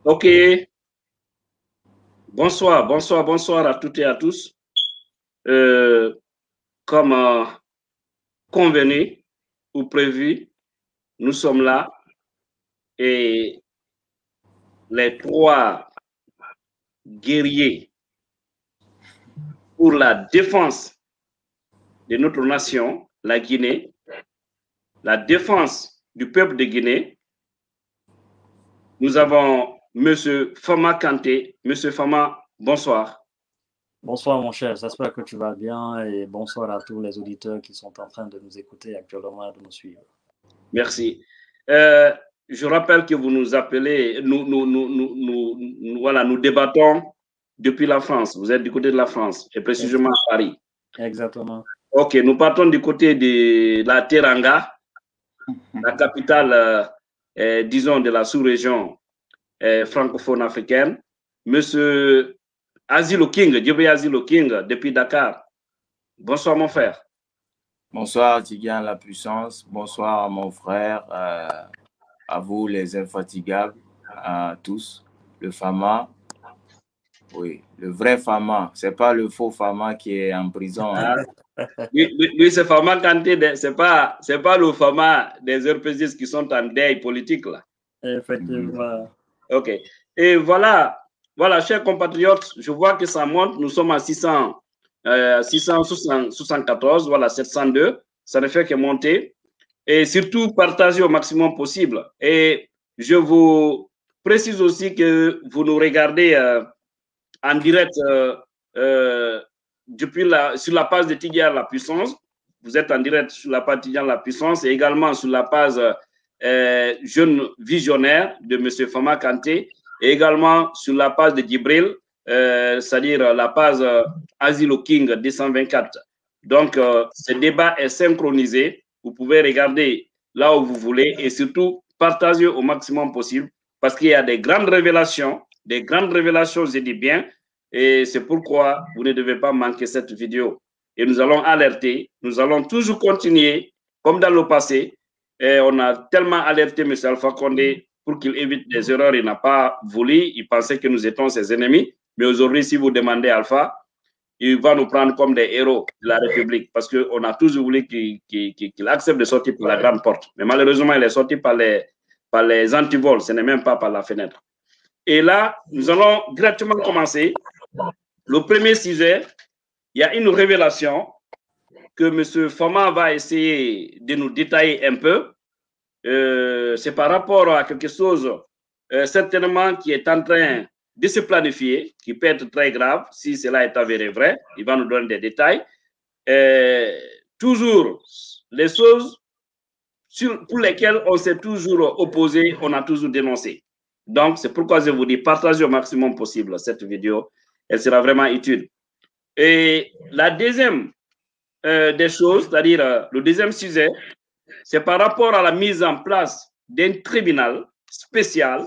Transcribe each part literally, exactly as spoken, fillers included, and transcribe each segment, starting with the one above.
Ok. Bonsoir, bonsoir, bonsoir à toutes et à tous. Euh, comme euh, convenu ou prévu, nous sommes là et les trois guerriers pour la défense de notre nation, la Guinée, la défense du peuple de Guinée. Nous avons M. Fama Kanté. M. Fama, bonsoir. Bonsoir mon cher, j'espère que tu vas bien et bonsoir à tous les auditeurs qui sont en train de nous écouter actuellement et de nous suivre. Merci. Euh, je rappelle que vous nous appelez, nous, nous, nous, nous, nous, nous, voilà, nous débattons depuis la France. Vous êtes du côté de la France et précisément à Paris. Exactement. Ok, nous partons du côté de la Teranga, la capitale, euh, euh, disons, de la sous-région euh, francophone africaine. Monsieur Azilo King, Djibril Azilo King, depuis Dakar. Bonsoir, mon frère. Bonsoir, Tigan La Puissance. Bonsoir à mon frère, euh, à vous, les infatigables, à tous. Le Fama, oui, le vrai Fama. Ce n'est pas le faux Fama qui est en prison. Hein. Lui, lui, lui c'est Fama Kanté, ce n'est pas, pas le Fama des R P G qui sont en deuil politique, là. Effectivement. Ok. Et voilà, voilà, chers compatriotes, je vois que ça monte. Nous sommes à six cents, euh, six cent soixante-quatorze, voilà, sept cent deux. Ça ne fait que monter. Et surtout, partagez au maximum possible. Et je vous précise aussi que vous nous regardez euh, en direct euh, euh, depuis la, sur la page de Tidjara La Puissance. Vous êtes en direct sur la page Tidjara La Puissance et également sur la page euh, Jeune Visionnaire de M. Fama Kanté et également sur la page de Djibril, euh, c'est-à-dire la page euh, Asilo King deux cent vingt-quatre. Donc, euh, ce débat est synchronisé. Vous pouvez regarder là où vous voulez et surtout partager au maximum possible parce qu'il y a des grandes révélations, des grandes révélations, je dis bien, et c'est pourquoi vous ne devez pas manquer cette vidéo. Et nous allons alerter, nous allons toujours continuer, comme dans le passé, et on a tellement alerté M. Alpha Condé pour qu'il évite des erreurs, il n'a pas voulu, il pensait que nous étions ses ennemis, mais aujourd'hui, si vous demandez Alpha, il va nous prendre comme des héros de la République parce qu'on a toujours voulu qu'il qu'il, qu'il accepte de sortir par la grande porte. Mais malheureusement, il est sorti par les, par les antivols, ce n'est même pas par la fenêtre. Et là, nous allons directement commencer. Le premier sujet, il y a une révélation que M. Fama va essayer de nous détailler un peu. Euh, c'est par rapport à quelque chose euh, certainement qui est en train de se planifier, qui peut être très grave si cela est avéré vrai. Il va nous donner des détails. Euh, toujours, les choses sur, pour lesquelles on s'est toujours opposé, on a toujours dénoncé. Donc, c'est pourquoi je vous dis, partagez au maximum possible cette vidéo. Elle sera vraiment utile. Et la deuxième euh, des choses, c'est-à-dire euh, le deuxième sujet, c'est par rapport à la mise en place d'un tribunal spécial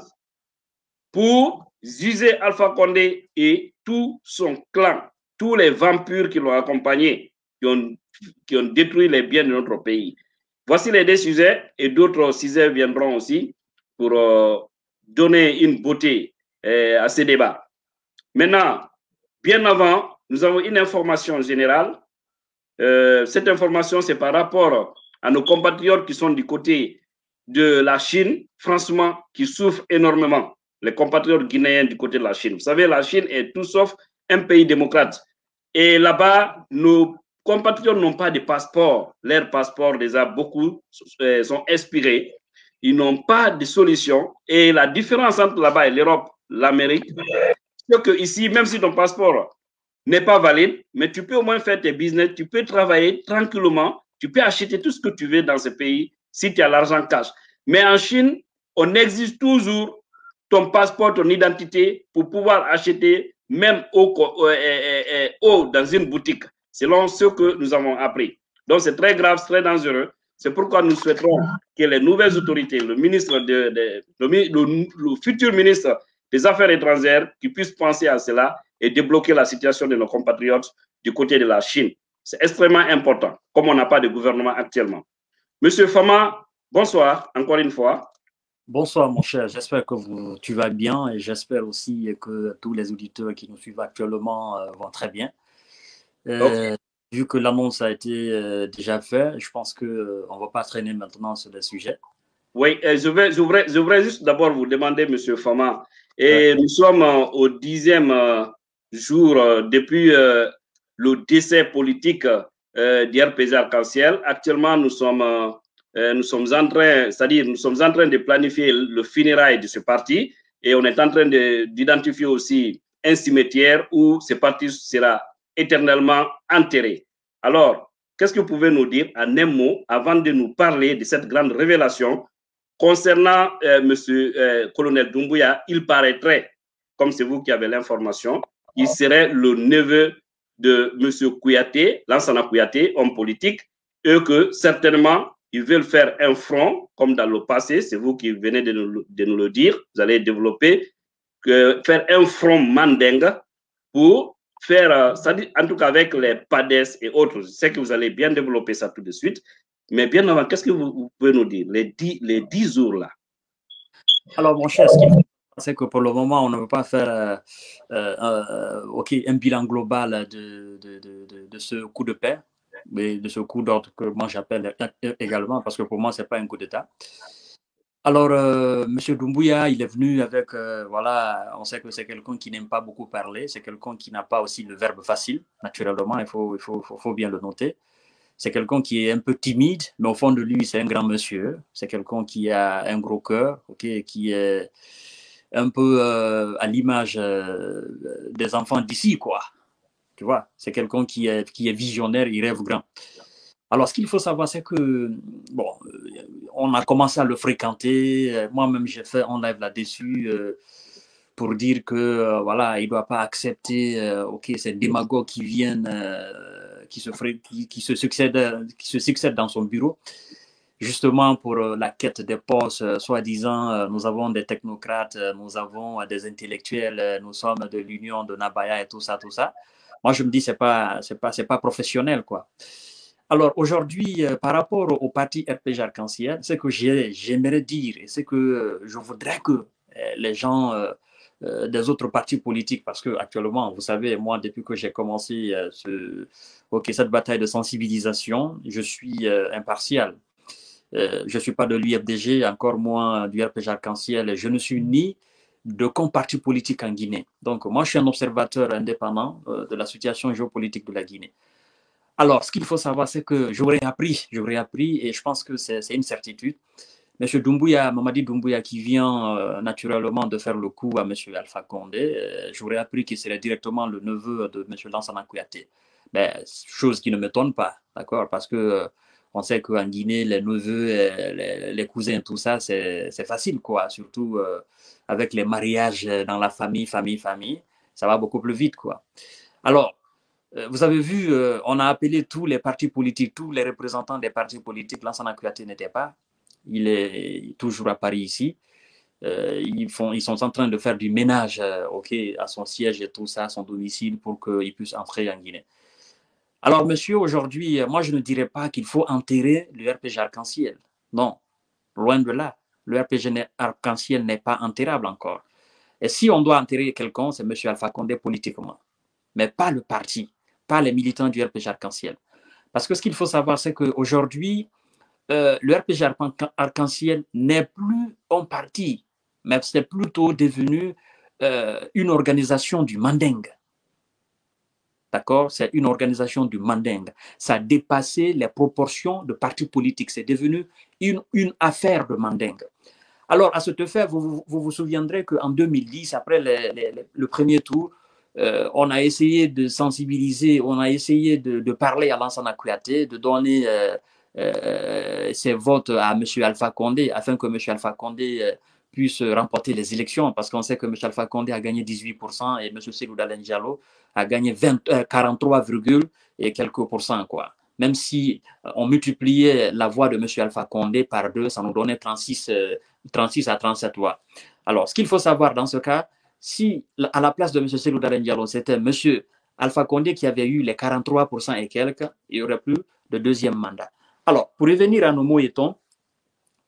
pour juger Alpha Condé et tout son clan, tous les vampires qui l'ont accompagné, qui ont, qui ont détruit les biens de notre pays. Voici les deux sujets et d'autres sujets viendront aussi pour euh, donner une beauté euh, à ces débats. Maintenant, bien avant, nous avons une information générale. Euh, cette information, c'est par rapport à nos compatriotes qui sont du côté de la Chine, franchement, qui souffrent énormément. Les compatriotes guinéens du côté de la Chine. Vous savez, la Chine est tout sauf un pays démocrate. Et là-bas, nos compatriotes n'ont pas de passeport. Leurs passeports, déjà, beaucoup euh, sont expirés. Ils n'ont pas de solution. Et la différence entre là-bas et l'Europe, l'Amérique, c'est que ici, même si ton passeport n'est pas valide, mais tu peux au moins faire tes business, tu peux travailler tranquillement, tu peux acheter tout ce que tu veux dans ce pays si tu as l'argent cash. Mais en Chine, on exige toujours ton passeport, ton identité pour pouvoir acheter même au, au, au, dans une boutique, selon ce que nous avons appris. Donc c'est très grave, très dangereux. C'est pourquoi nous souhaiterons que les nouvelles autorités, le ministre de, de le, le, le futur ministre des Affaires étrangères, qui puissent penser à cela et débloquer la situation de nos compatriotes du côté de la Chine. C'est extrêmement important, comme on n'a pas de gouvernement actuellement. Monsieur Fama, bonsoir, encore une fois. Bonsoir mon cher, j'espère que vous, tu vas bien et j'espère aussi que tous les auditeurs qui nous suivent actuellement euh, vont très bien. Euh, vu que l'annonce a été euh, déjà faite, je pense qu'on euh, ne va pas traîner maintenant sur le sujet. Oui, je, vais, je, voudrais, je voudrais juste d'abord vous demander, M. Fama, et ouais. Nous sommes au dixième euh, jour euh, depuis euh, le décès politique euh, d'R P G Arc-en-Ciel. Actuellement, nous sommes, euh, nous sommes en train, c'est-à-dire nous sommes en train de planifier le funérail de ce parti et on est en train d'identifier aussi un cimetière où ce parti sera éternellement enterré. Alors, qu'est-ce que vous pouvez nous dire en un mot avant de nous parler de cette grande révélation concernant euh, monsieur euh, colonel Doumbouya? Il paraîtrait, comme c'est vous qui avez l'information, il serait le neveu de monsieur Kouyaté, Lansana Kouyaté, homme politique, et que certainement, ils veulent faire un front, comme dans le passé, c'est vous qui venez de nous, de nous le dire, vous allez développer, que, faire un front mandingue pour faire, euh, en tout cas avec les P A D E S et autres, je sais que vous allez bien développer ça tout de suite, mais bien avant, qu'est-ce que vous, vous pouvez nous dire, les dix, les dix jours là? Alors, mon cher, ce qu'il faut, c'est que pour le moment, on ne veut pas faire euh, euh, okay, un bilan global de, de, de, de, de ce coup de paix, mais de ce coup d'ordre que moi j'appelle également, parce que pour moi, ce n'est pas un coup d'État. Alors, euh, M. Doumbouya, il est venu avec, euh, voilà, on sait que c'est quelqu'un qui n'aime pas beaucoup parler, c'est quelqu'un qui n'a pas aussi le verbe facile, naturellement, il faut, il faut, faut, faut bien le noter. C'est quelqu'un qui est un peu timide, mais au fond de lui, c'est un grand monsieur. C'est quelqu'un qui a un gros cœur, okay, qui est un peu euh, à l'image euh, des enfants d'ici, quoi. Tu vois, c'est quelqu'un qui est, qui est visionnaire, il rêve grand. Alors, ce qu'il faut savoir, c'est que, bon, on a commencé à le fréquenter. Moi-même, j'ai fait un live là-dessus euh, pour dire que, euh, voilà, il ne doit pas accepter, euh, ok, ces démagogues qui viennent, euh, qui, se qui, qui, se succèdent, qui se succèdent dans son bureau, justement pour euh, la quête des postes, euh, soi-disant, euh, nous avons des technocrates, euh, nous avons euh, des intellectuels, euh, nous sommes de l'union de Nabaya et tout ça, tout ça. Moi, je me dis, c'est pas, c'est pas, c'est pas professionnel, quoi. Alors aujourd'hui, euh, par rapport au parti R P G Arc-en-Ciel, ce que j'aimerais dire et ce que euh, je voudrais que euh, les gens euh, euh, des autres partis politiques, parce que actuellement, vous savez, moi, depuis que j'ai commencé euh, ce, okay, cette bataille de sensibilisation, je suis euh, impartial. Euh, je ne suis pas de l'U F D G, encore moins du R P G Arc-en-Ciel. Je ne suis ni de qu'un parti politique en Guinée. Donc moi, je suis un observateur indépendant euh, de la situation géopolitique de la Guinée. Alors, ce qu'il faut savoir, c'est que j'aurais appris, j'aurais appris, et je pense que c'est une certitude. M. Doumbouya, Mamadi Doumbouya, qui vient euh, naturellement de faire le coup à M. Alpha Condé, euh, j'aurais appris qu'il serait directement le neveu de M. Lansana Kouyaté. Ben, chose qui ne m'étonne pas, d'accord, parce que euh, on sait qu'en Guinée, les neveux, les, les cousins, tout ça, c'est facile, quoi, surtout euh, avec les mariages dans la famille, famille, famille, ça va beaucoup plus vite, quoi. Alors, vous avez vu, euh, on a appelé tous les partis politiques, tous les représentants des partis politiques. Lansana Kouyaté n'était pas. Il est toujours à Paris ici. Euh, ils, font, ils sont en train de faire du ménage euh, okay, à son siège et tout ça, à son domicile, pour qu'il puisse entrer en Guinée. Alors, monsieur, aujourd'hui, moi, je ne dirais pas qu'il faut enterrer le R P G Arc-en-Ciel. Non, loin de là. Le R P G Arc-en-Ciel n'est pas enterrable encore. Et si on doit enterrer quelqu'un, c'est M. Alpha Condé politiquement, mais pas le parti, pas les militants du R P G Arc-en-Ciel. Parce que ce qu'il faut savoir, c'est qu'aujourd'hui, euh, le R P G Arc-en-Ciel n'est plus un parti, mais c'est plutôt devenu euh, une organisation du Mandingue. D'accord? C'est une organisation du Mandingue. Ça a dépassé les proportions de partis politiques. C'est devenu une, une affaire de Mandingue. Alors, à ce fait, vous vous, vous, vous souviendrez qu'en deux mille dix, après les, les, les, le premier tour, Euh, on a essayé de sensibiliser, on a essayé de, de parler à Lansana Kouyaté, de donner euh, euh, ses votes à M. Alpha Condé, afin que M. Alpha Condé euh, puisse remporter les élections, parce qu'on sait que M. Alpha Condé a gagné dix-huit pour cent et M. Cellou Dalein Diallo a gagné quarante-trois, et quelques pourcents, quoi. Même si on multipliait la voix de M. Alpha Condé par deux, ça nous donnait trente-six, euh, trente-six à trente-sept voix. Alors, ce qu'il faut savoir dans ce cas, si à la place de M. Cellou Dalein Diallo, c'était M. Alpha Condé qui avait eu les quarante-trois pour cent et quelques, il n'y aurait plus de deuxième mandat. Alors, pour revenir à nos mots et tons,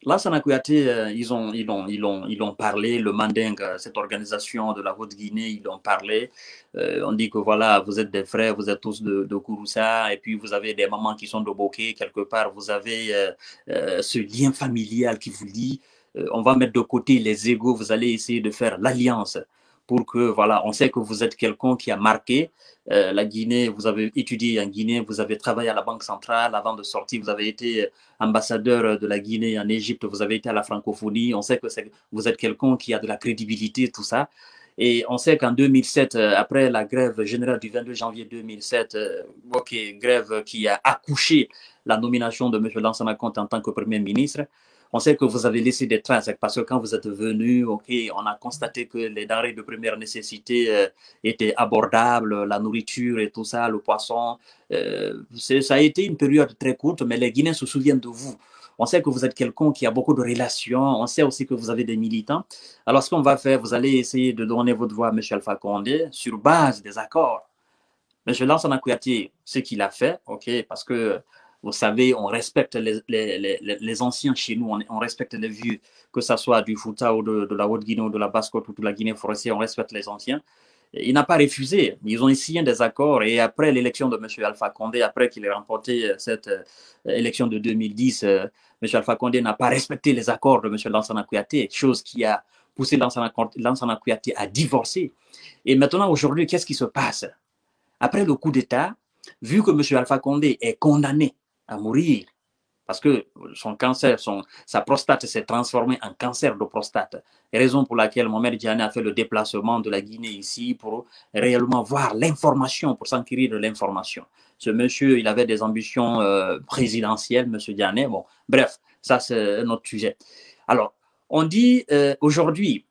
Lansana Kouyaté, euh, ils, ont, ils, ont, ils, ont, ils ont parlé, le Manding, cette organisation de la Haute-Guinée, ils ont parlé. Euh, on dit que voilà, vous êtes des frères, vous êtes tous de, de Kouroussa, et puis vous avez des mamans qui sont de Boké, quelque part, vous avez euh, euh, ce lien familial qui vous lie. Euh, on va mettre de côté les égos, vous allez essayer de faire l'alliance pour que, voilà, on sait que vous êtes quelqu'un qui a marqué euh, la Guinée, vous avez étudié en Guinée, vous avez travaillé à la Banque centrale, avant de sortir, vous avez été ambassadeur de la Guinée en Égypte, vous avez été à la francophonie, on sait que vous êtes quelqu'un qui a de la crédibilité, tout ça. Et on sait qu'en deux mille sept, euh, après la grève générale du vingt-deux janvier deux mille sept, euh, ok, grève qui a accouché la nomination de M. Lansana Conté en tant que Premier ministre, on sait que vous avez laissé des traces parce que quand vous êtes venu, ok, on a constaté que les denrées de première nécessité euh, étaient abordables, la nourriture et tout ça, le poisson. Euh, ça a été une période très courte, mais les Guinéens se souviennent de vous. On sait que vous êtes quelqu'un qui a beaucoup de relations. On sait aussi que vous avez des militants. Alors, ce qu'on va faire, vous allez essayer de donner votre voix à M. Alpha Condé sur base des accords. M. Lansana Kouyaté, ce qu'il a fait, ok, parce que vous savez, on respecte les, les, les, les anciens chez nous, on, on respecte les vieux, que ce soit du Fouta ou de, de la Haute-Guinée ou de la Basse-Côte ou de la Guinée forestière, on respecte les anciens. Il n'a pas refusé. Ils ont signé des accords et après l'élection de M. Alpha Condé, après qu'il ait remporté cette euh, élection de deux mille dix, euh, M. Alpha Condé n'a pas respecté les accords de M. Lansana Kouyaté, chose qui a poussé Lansana, Lansana Kouyaté à divorcer. Et maintenant, aujourd'hui, qu'est-ce qui se passe? Après le coup d'État, vu que M. Alpha Condé est condamné à mourir, parce que son cancer, son, sa prostate s'est transformée en cancer de prostate, raison pour laquelle Mohamed Diané a fait le déplacement de la Guinée ici pour réellement voir l'information, pour s'enquérir de l'information. Ce monsieur, il avait des ambitions euh, présidentielles, M. Diané. Bon, bref, ça c'est un autre sujet. Alors, on dit euh, aujourd'hui,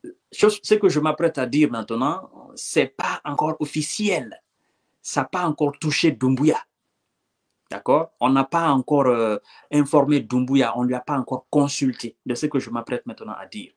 ce que je m'apprête à dire maintenant, c'est pas encore officiel. Ça n'a pas encore touché Doumbouya. D'accord? On n'a pas encore euh, informé Doumbouya, on ne lui a pas encore consulté de ce que je m'apprête maintenant à dire.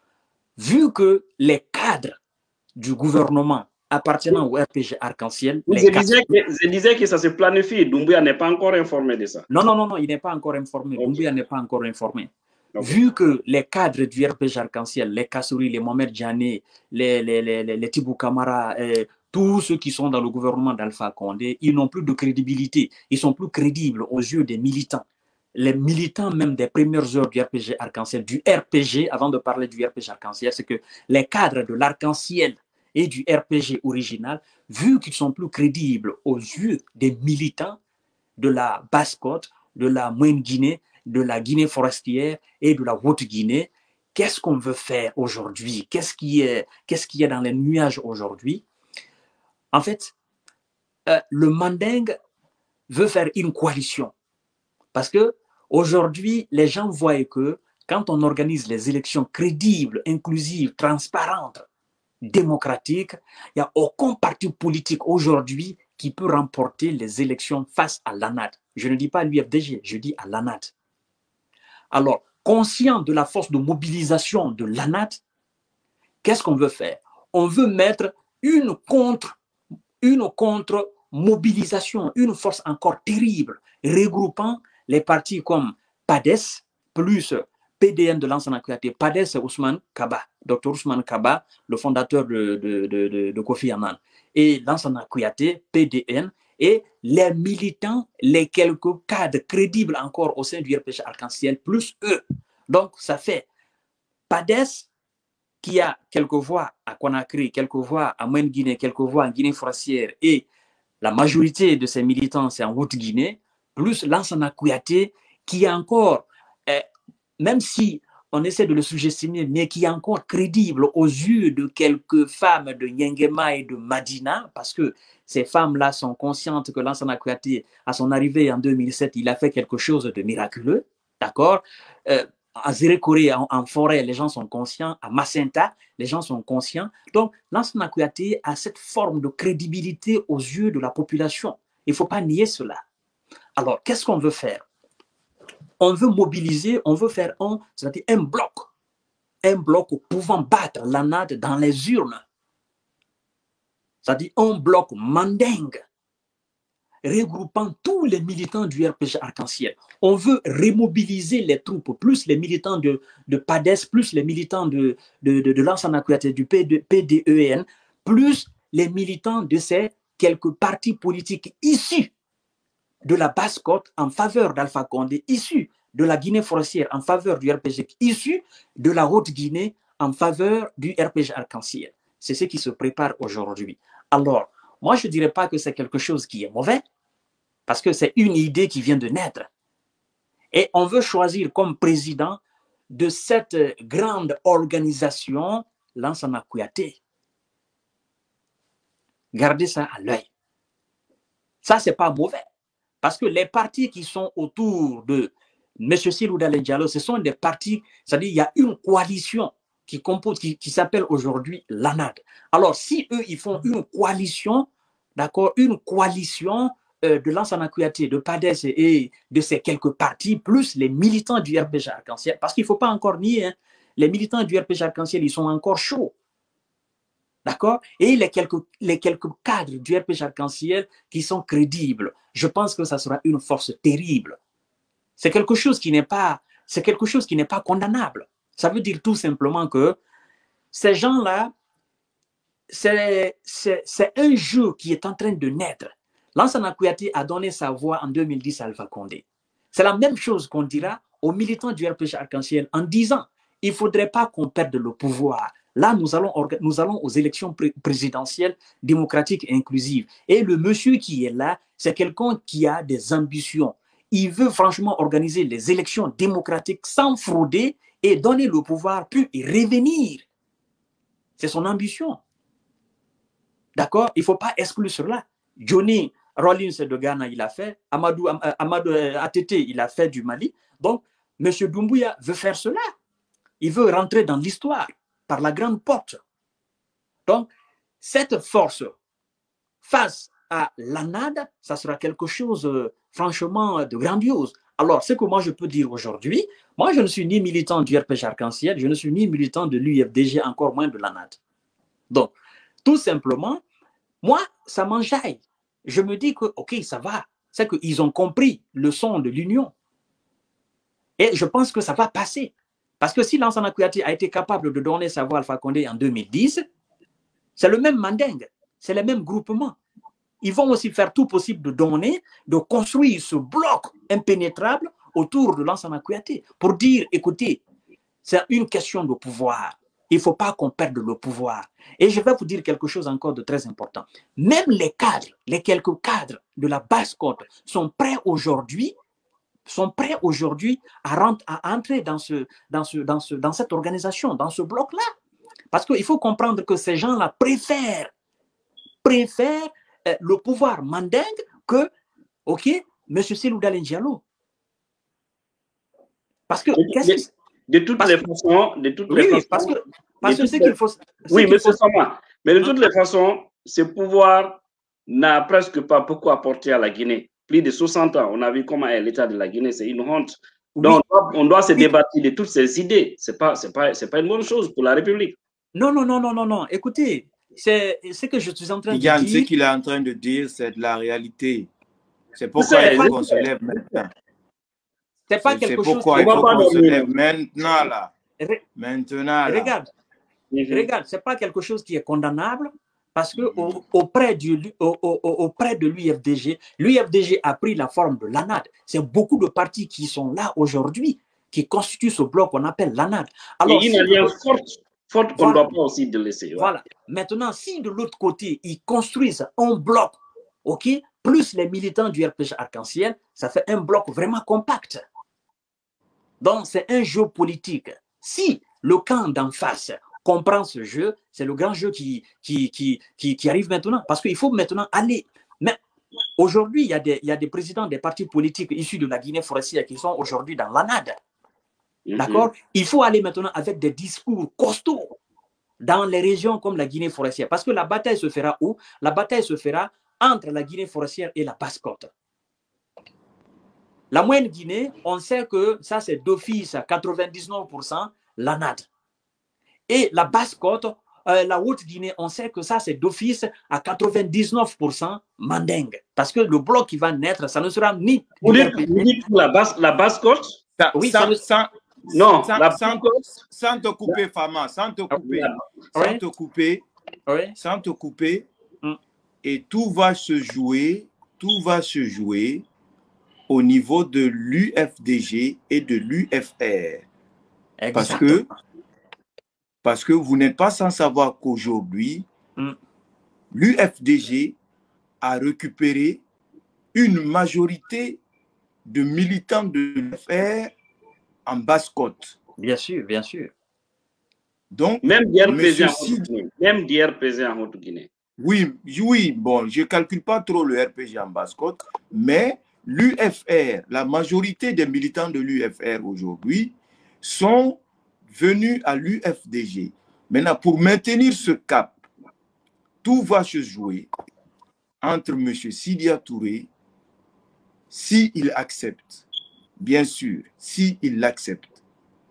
Vu que les cadres du gouvernement appartenant au R P G Arc-en-Ciel... Je, je disais que ça se planifie. Doumbouya n'est pas encore informé de ça. Non, non, non, non, il n'est pas encore informé. Okay. Doumbouya n'est pas encore informé. Okay. Vu que les cadres du R P G Arc-en-Ciel, les Kassouri, les Mohamed Diané, les, les, les, les, les Tibou Kamara, euh, tous ceux qui sont dans le gouvernement d'Alpha Condé, ils n'ont plus de crédibilité. Ils sont plus crédibles aux yeux des militants. Les militants même des premières heures du R P G Arc-en-Ciel, du R P G, avant de parler du R P G Arc-en-Ciel, c'est que les cadres de l'Arc-en-Ciel et du R P G original, vu qu'ils sont plus crédibles aux yeux des militants de la Basse-Côte, de la Moyenne-Guinée, de la Guinée forestière et de la Haute-Guinée, qu'est-ce qu'on veut faire aujourd'hui? Qu'est-ce qui est, qu'est-ce qu'il y a dans les nuages aujourd'hui? En fait, euh, le Manding veut faire une coalition. Parce que aujourd'hui, les gens voient que quand on organise les élections crédibles, inclusives, transparentes, démocratiques, il n'y a aucun parti politique aujourd'hui qui peut remporter les élections face à l'A N A T. Je ne dis pas l'U F D G, je dis à l'A N A T. Alors, conscient de la force de mobilisation de l'A N A T, qu'est-ce qu'on veut faire? On veut mettre une contre une contre-mobilisation, une force encore terrible, regroupant les partis comme PADES, plus P D N de Lansana Kouyaté. PADES, c'est Ousmane Kaba, docteur Ousmane Kaba, le fondateur de, de, de, de, de Kofi Annan. Et Lansana Kouyaté, P D N, et les militants, les quelques cadres crédibles encore au sein du R P G Arc-en-Ciel, plus eux. Donc, ça fait PADES, qui a quelques voix à Conakry, quelques voix à Moyenne-Guinée, quelques voix en Guinée forestière, et la majorité de ces militants, c'est en Haute-Guinée, plus Lansana Kouyaté, qui est encore, eh, même si on essaie de le sous-estimer, mais qui est encore crédible aux yeux de quelques femmes de Nyengema et de Madina, parce que ces femmes-là sont conscientes que Lansana Kouyaté, à son arrivée en deux mille sept, il a fait quelque chose de miraculeux, d'accord euh, À Zérékoré, en, en forêt, les gens sont conscients. À Macenta, les gens sont conscients. Donc, Lansana Kouyaté a cette forme de crédibilité aux yeux de la population. Il ne faut pas nier cela. Alors, qu'est-ce qu'on veut faire? On veut mobiliser, on veut faire un, c'est-à-dire un bloc. Un bloc pouvant battre l'A N A T dans les urnes. C'est-à-dire un bloc mandingue. regroupant tous les militants du R P G Arc-en-Ciel. On veut remobiliser les troupes, plus les militants de, de PADES, plus les militants de, de, de, de Lansana Kouyaté, du P D E N, plus les militants de ces quelques partis politiques issus de la Basse-Côte en faveur d'Alpha Condé, issus de la Guinée forestière en faveur du R P G, issus de la Haute-Guinée en faveur du R P G Arc-en-Ciel. C'est ce qui se prépare aujourd'hui. Alors, moi, je ne dirais pas que c'est quelque chose qui est mauvais, parce que c'est une idée qui vient de naître. Et on veut choisir comme président de cette grande organisation Lansana Kouyaté. Gardez ça à l'œil. Ça, ce n'est pas mauvais. Parce que les partis qui sont autour de M. Cellou Dalein Diallo, ce sont des partis, c'est-à-dire qu'il y a une coalition qui compose, qui, qui s'appelle aujourd'hui l'A N A D. Alors, si eux, ils font une coalition, d'accord, une coalition euh, de Lansana Kouyaté, de PADES et de ces quelques partis, plus les militants du R P G Arc-en-Ciel, parce qu'il ne faut pas encore nier, hein, les militants du R P G Arc-en-Ciel, ils sont encore chauds. D'accord? Et les quelques, les quelques cadres du R P G Arc-en-Ciel qui sont crédibles, je pense que ça sera une force terrible. C'est quelque chose qui n'est pas, c'est quelque chose qui n'est pas condamnable. Ça veut dire tout simplement que ces gens-là, c'est un jeu qui est en train de naître. Lansana Kouyaté a donné sa voix en deux mille dix à Alpha Condé. C'est la même chose qu'on dira aux militants du R P G Arc-en-Ciel en disant il ne faudrait pas qu'on perde le pouvoir. Là, nous allons, nous allons aux élections pré présidentielles démocratiques et inclusives. Et le monsieur qui est là, c'est quelqu'un qui a des ambitions. Il veut franchement organiser les élections démocratiques sans frauder et donner le pouvoir, puis y revenir. C'est son ambition. D'accord? Il ne faut pas exclure cela. Johnny Rawlings de Ghana, il a fait. Amadou, Amadou Atete, il a fait du Mali. Donc, M. Doumbouya veut faire cela. Il veut rentrer dans l'histoire par la grande porte. Donc, cette force face à l'A N A D, ça sera quelque chose euh, franchement de grandiose. Alors, ce que moi je peux dire aujourd'hui, moi je ne suis ni militant du R P G Arc-en-Ciel, je ne suis ni militant de l'U F D G, encore moins de l'A N A D. Donc, tout simplement, moi, ça m'enjaille. Je me dis que, ok, ça va. C'est qu'ils ont compris le son de l'union. Et je pense que ça va passer. Parce que si Lansana Kouyaté a été capable de donner sa voix à Alpha Condé en deux mille dix, c'est le même mandingue, c'est le même groupement. Ils vont aussi faire tout possible de donner, de construire ce bloc impénétrable autour de Lansana Kouyaté pour dire, écoutez, c'est une question de pouvoir. Il ne faut pas qu'on perde le pouvoir. Et je vais vous dire quelque chose encore de très important. Même les cadres, les quelques cadres de la Basse-Côte sont prêts aujourd'hui sont prêts aujourd'hui à, à entrer dans, ce, dans, ce, dans, ce, dans cette organisation, dans ce bloc-là. Parce qu'il faut comprendre que ces gens-là préfèrent, préfèrent euh, le pouvoir mandingue que, ok, M. Cellou Dalein Diallo. Parce que... De, de toutes parce, les façons... De toutes oui, les oui, façons, parce que, parce que ce les, qu'il faut... Oui, qu mais faut, c'est ça. Mais de toutes les façons, ce pouvoir n'a presque pas beaucoup apporté à la Guinée. Plus de soixante ans, on a vu comment est l'état de la Guinée, c'est une honte. Donc, oui. on doit se oui. débattre de toutes ces idées. Ce n'est pas, pas, pas une bonne chose pour la République. Non, non, non, non, non, non. Écoutez, c'est ce que je suis en train Yann, de dire. Ce qu'il est en train de dire, c'est de la réalité. C'est pourquoi il faut qu'on se lève maintenant. C'est pas quelque chose... pourquoi il faut qu'on se lève maintenant, là. Maintenant, là. Regarde, mm-hmm. regarde, c'est pas quelque chose qui est condamnable. Parce que au, auprès, du, au, au, auprès de l'U F D G, l'U F D G a pris la forme de l'A N A D. C'est beaucoup de partis qui sont là aujourd'hui, qui constituent ce bloc qu'on appelle l'A N A D. Alors, il y a une alliance forte, forte qu'on ne voilà, doit pas aussi délaisser. Ouais. Voilà. Maintenant, si de l'autre côté, ils construisent un bloc, ok, plus les militants du R P G Arc-en-Ciel, ça fait un bloc vraiment compact. Donc, c'est un jeu politique. Si le camp d'en face comprend ce jeu, c'est le grand jeu qui, qui, qui, qui, qui arrive maintenant. Parce qu'il faut maintenant aller. Mais aujourd'hui, il y a des, il y a des présidents des partis politiques issus de la Guinée forestière qui sont aujourd'hui dans l'A N A D. Mm-hmm. D'accord? Il faut aller maintenant avec des discours costauds dans les régions comme la Guinée forestière. Parce que la bataille se fera où? La bataille se fera entre la Guinée forestière et la Basse-Côte. La moyenne Guinée, on sait que ça, c'est d'office à quatre-vingt-dix-neuf pour cent l'A N A D. Et la Basse-Côte, euh, la Haute-Guinée, on sait que ça, c'est d'office à quatre-vingt-dix-neuf pour cent mandingue. Parce que le bloc qui va naître, ça ne sera ni... Vous dites, vous dites la basse, la basse côte? Ça, Oui, sans, ça ne- sans, Non, sans, la sans- côte. sans te couper, Fama, sans te couper, sans Oui. te couper, Oui. sans te couper, Mm. et tout va se jouer, tout va se jouer au niveau de l'U F D G et de l'U F R. Parce Exactement. que, parce que vous n'êtes pas sans savoir qu'aujourd'hui, Mm. l'U F D G a récupéré une majorité de militants de l'U F R en Basse-Côte. Bien sûr, bien sûr. Donc, Même d'I R P G en Monsieur Sid- Haute-Guinée. Même d'I R P G en Haute-Guinée. oui, oui, bon, je ne calcule pas trop le R P G en Basse-Côte, mais l'U F R, la majorité des militants de l'U F R aujourd'hui sont venus à l'U F D G. Maintenant, pour maintenir ce cap, tout va se jouer entre M. Sidia Touré, s'il accepte, bien sûr, s'il l'accepte,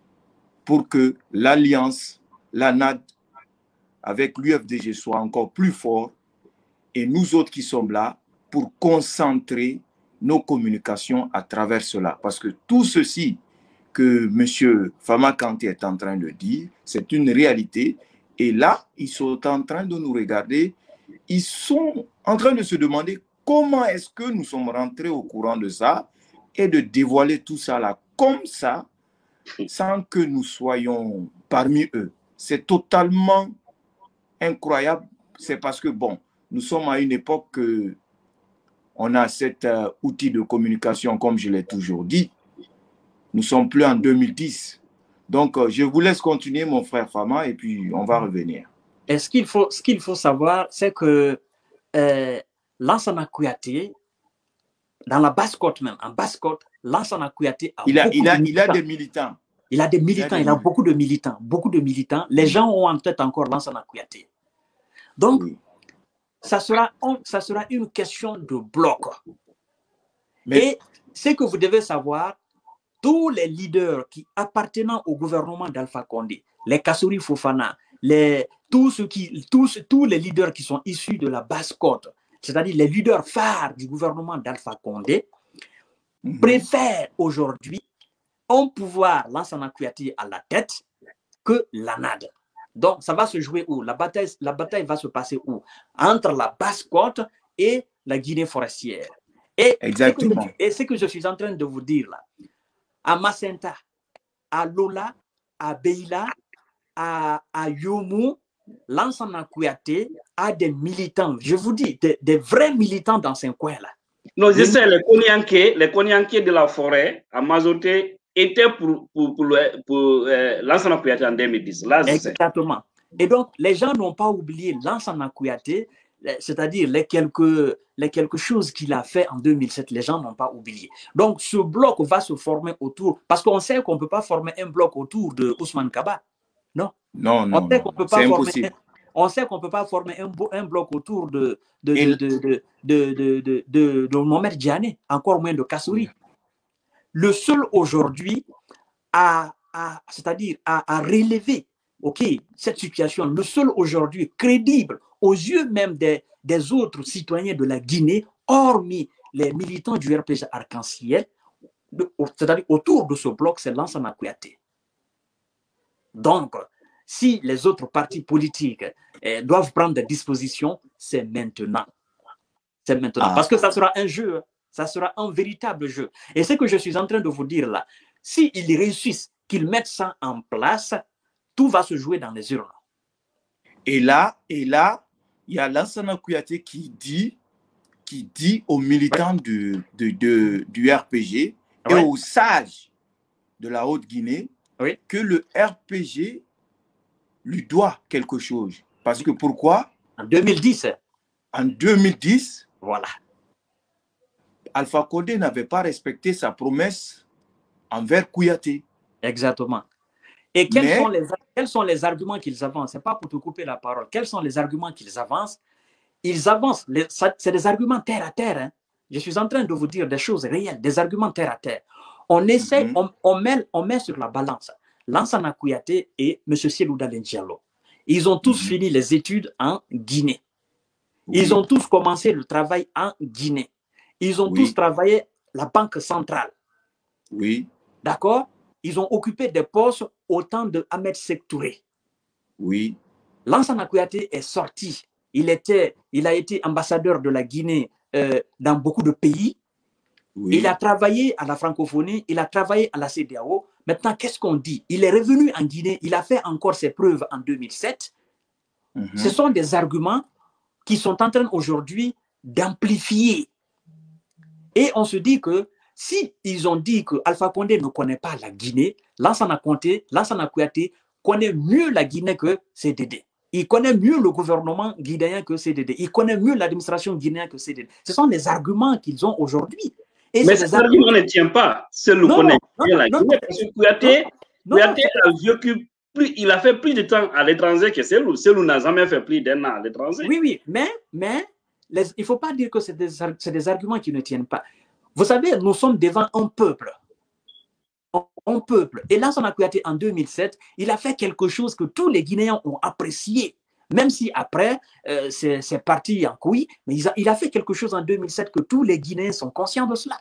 pour que l'alliance, la N A D, avec l'U F D G soit encore plus fort, et nous autres qui sommes là pour concentrer nos communications à travers cela. Parce que tout ceci que M. Fama Kanté est en train de dire, c'est une réalité. Et là, ils sont en train de nous regarder. Ils sont en train de se demander comment est-ce que nous sommes rentrés au courant de ça et de dévoiler tout ça là comme ça, sans que nous soyons parmi eux. C'est totalement incroyable. C'est parce que, bon, nous sommes à une époque que on a cet euh, outil de communication, comme je l'ai toujours dit. Nous ne sommes plus en deux mille dix. Donc, euh, je vous laisse continuer, mon frère Fama, et puis on va revenir. Et ce qu'il faut, ce qu'il faut savoir, c'est que euh, Lansana Kouyaté, dans la Basse-Côte même, en Basse-Côte, Lansana Kouyaté a Il a, beaucoup il, a, de il a militants. des militants. Il a des militants, il a, Il a des beaucoup de militants, beaucoup de militants. Les gens ont en tête encore Lansana Kouyaté. Donc, Oui. ça sera, on- ça sera une question de bloc. Mais Et ce que vous devez savoir, tous les leaders qui appartenant au gouvernement d'Alpha Condé, les Kassouri Fofana, les, tous, ceux qui, tous, tous les leaders qui sont issus de la Basse-Côte, c'est-à-dire les leaders phares du gouvernement d'Alpha Condé, Mhm. préfèrent aujourd'hui un pouvoir Lansana Kouyaté à la tête que la N A D. Donc, ça va se jouer où? La bataille, la bataille va se passer où? Entre la Basse-Côte et la Guinée forestière. Et Exactement. ce que je- et ce que je suis en train de vous dire là, à Macenta, à Lola, à Beila, à, à Yomu, Lansana Kouyaté a des militants, je vous dis, des, des vrais militants dans ces coins-là. Non, je Le- sais, les Konyanké, les Konyanké de la forêt, à majorité, étaient pour, pour, pour, le- pour euh, Lansana Kouyaté en deux mille dix. Là, je sais. Exactement. Et donc, les gens n'ont pas oublié Lansana Kouyaté, c'est-à-dire les quelques, les quelques choses qu'il a fait en deux mille sept, les gens n'ont pas oublié. Donc, ce bloc va se former autour, parce qu'on sait qu'on ne peut pas former un bloc autour de Ousmane Kaba. Non. Non, On non, sait non. qu'on peut C'est pas former impossible. un- on sait qu'on peut pas former un, bo- un bloc autour de, de, Et de, l- de, de, de, de, de, de- de Mohamed Diané, encore moins de Kassouri. Le seul aujourd'hui à, à- c'est-à-dire à, à relever ok, cette situation, le seul aujourd'hui crédible aux yeux même des, des autres citoyens de la Guinée, hormis les militants du R P G Arc-en-Ciel, de- c'est-à-dire autour de ce bloc, c'est Lansana Kouyaté. Donc, si les autres partis politiques eh, doivent prendre des dispositions, c'est maintenant. C'est maintenant. Ah. Parce que ça sera un jeu, ça sera un véritable jeu. Et ce que je suis en train de vous dire là, s'ils réussissent, qu'ils mettent ça en place, tout va se jouer dans les urnes. Et là, et là, il y a Lansana Kouyaté qui dit, qui dit aux militants de, de, de- du R P G et Ouais. aux sages de la Haute-Guinée Oui. que le R P G lui doit quelque chose. Parce que pourquoi? En deux mille dix, En deux mille dix, voilà. Alpha Condé n'avait pas respecté sa promesse envers Kouyaté. Exactement. Et quels, Mais- sont, les, quels sont les arguments qu'ils avancent? Ce n'est pas pour te couper la parole. Quels sont les arguments qu'ils avancent? Ils avancent, les- ça- c'est des arguments terre à terre. hein. Je suis en train de vous dire des choses réelles, des arguments terre à terre. On essaie, Mhm. on, on met, on met sur la balance Lansana Kouyaté et M. Selouda Diallo. Ils ont tous Mhm. fini les études en Guinée. Ils Oui. ont tous commencé le travail en Guinée. Ils ont Oui. tous travaillé la Banque centrale. Oui. D'accord? Ils ont occupé des postes au temps de Ahmed Sékou Touré. Oui. Lansana Kouyaté est sorti. Il, était, il a été ambassadeur de la Guinée euh, dans beaucoup de pays. Oui. Il a travaillé à la francophonie, il a travaillé à la C D A O. Maintenant, qu'est-ce qu'on dit? Il est revenu en Guinée, il a fait encore ses preuves en deux mille sept. Mhm. Ce sont des arguments qui sont en train aujourd'hui d'amplifier. Et on se dit que si ils ont dit que Alpha Condé ne connaît pas la Guinée, Lansana Conté, Lansana Kouyaté connaît mieux la Guinée que C D D. Il connaît mieux le gouvernement guinéen que C D D. Il connaît mieux l'administration guinéenne que C D D. Ce sont les arguments qu'ils ont aujourd'hui. Et Mais c'est cet des argument arguments... ne tient pas. C'est le Non, connaît non, bien la non, Guinée. non, Parce que Kouyaté, non, Kouyaté non, a vécu plus, il a fait plus de temps à l'étranger que Selou. Selou n'a jamais fait plus d'un an à l'étranger. Oui, oui, mais, mais les, il ne faut pas dire que c'est des, c'est des arguments qui ne tiennent pas. Vous savez, nous sommes devant un peuple. Un, un peuple. Et Lansana Kouyaté, en deux mille sept, il a fait quelque chose que tous les Guinéens ont apprécié. Même si après, euh, c'est parti en couille, mais il a, il a fait quelque chose en deux mille sept que tous les Guinéens sont conscients de cela.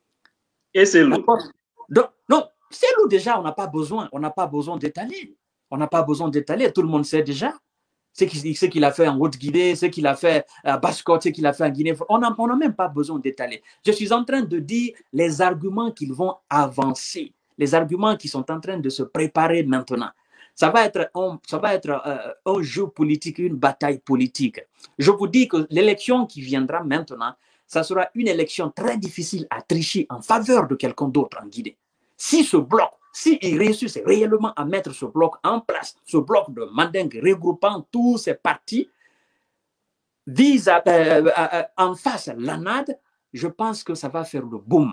Et Selou. Donc, non, Selou déjà, on n'a pas besoin, on n'a pas besoin d'étaler. On n'a pas besoin d'étaler, tout le monde sait déjà. Ce qu'il qu'il a fait en Haute-Guinée, ce qu'il a fait à Basse-Côte, ce qu'il a fait en Guinée. On n'a on a même pas besoin d'étaler. Je suis en train de dire les arguments qu'ils vont avancer, les arguments qui sont en train de se préparer maintenant. Ça va être un, ça va être, euh, un jeu politique, une bataille politique. Je vous dis que l'élection qui viendra maintenant, ça sera une élection très difficile à tricher en faveur de quelqu'un d'autre en Guinée. Si ce bloc, s'ils réussissent réellement à mettre ce bloc en place, ce bloc de Mandingue regroupant tous ces partis, vise à, euh, à, à, en face l'A N A D, je pense que ça va faire le boom.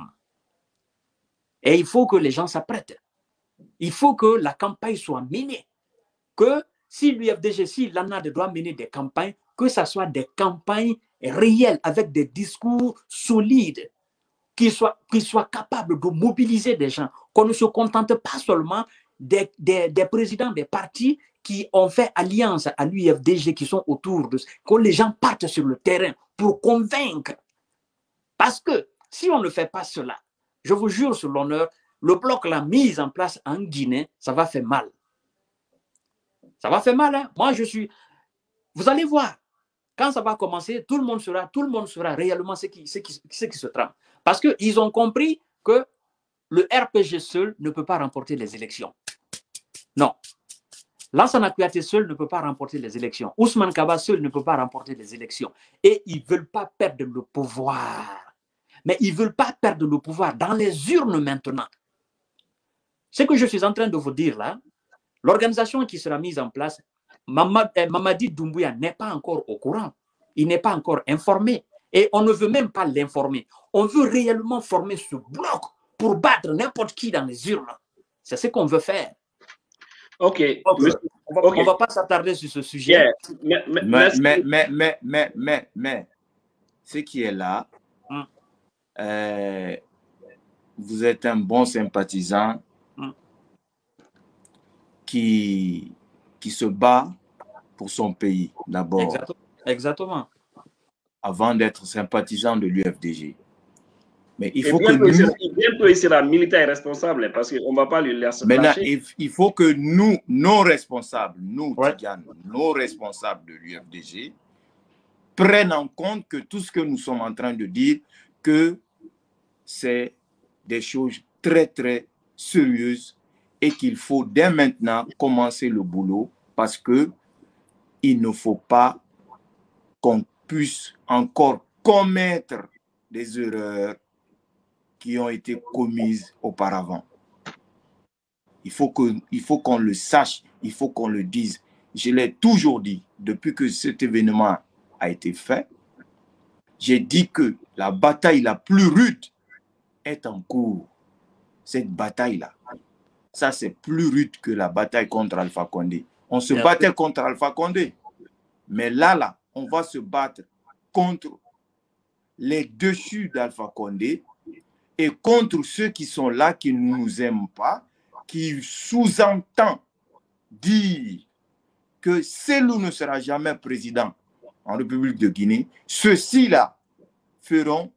Et il faut que les gens s'apprêtent. Il faut que la campagne soit menée. Que si l'U F D G, si l'A N A D doit mener des campagnes, que ce soit des campagnes réelles avec des discours solides, qui soient, qui soient capables de mobiliser des gens, qu'on ne se contente pas seulement des, des, des présidents des partis qui ont fait alliance à l'U F D G, qui sont autour de... Que les gens partent sur le terrain pour convaincre. Parce que si on ne fait pas cela, je vous jure sur l'honneur, le bloc la mise en place en Guinée, ça va faire mal. Ça va faire mal, hein? Moi, je suis... Vous allez voir, quand ça va commencer, tout le monde sera, tout le monde sera réellement ce qui, ce qui, ce qui se trame. Parce qu'ils ont compris que le R P G seul ne peut pas remporter les élections. Non. Lansana Kouyaté seul ne peut pas remporter les élections. Ousmane Kaba seul ne peut pas remporter les élections. Et ils ne veulent pas perdre le pouvoir. Mais ils ne veulent pas perdre le pouvoir dans les urnes maintenant. Ce que je suis en train de vous dire là, l'organisation qui sera mise en place, Mamadi Doumbouya n'est pas encore au courant. Il n'est pas encore informé. Et on ne veut même pas l'informer. On veut réellement former ce bloc pour battre n'importe qui dans les urnes. C'est ce qu'on veut faire. Ok. Donc, Monsieur, on ne va, okay. va pas s'attarder sur ce sujet. Yeah. Mais, mais, mais, mais, mais, mais, mais, mais, mais, ce qui est là, mm. euh, vous êtes un bon sympathisant mm. qui, qui se bat pour son pays, d'abord. Exactement. Exactement. Avant d'être sympathisant de l'U F D G. Mais il et faut que nous... nous... Bientôt, il sera militaire responsable parce qu'on ne va pas lui laisser Maintenant, il, il faut que nous, nos responsables, nous, ouais. Tidiane, nos responsables de l'U F D G, prennent en compte que tout ce que nous sommes en train de dire, que c'est des choses très, très sérieuses et qu'il faut dès maintenant commencer le boulot parce que il ne faut pas qu'on puisse encore commettre des erreurs qui ont été commises auparavant. Il faut que, il faut qu'on le sache, il faut qu'on le dise. Je l'ai toujours dit, depuis que cet événement a été fait, j'ai dit que la bataille la plus rude est en cours. Cette bataille-là, ça c'est plus rude que la bataille contre Alpha Condé. On se battait contre Alpha Condé, mais là, là, on va se battre contre les dessus d'Alpha Condé et contre ceux qui sont là, qui ne nous aiment pas, qui sous-entendent dire que Cellou ne sera jamais président en République de Guinée, ceux-ci-là feront,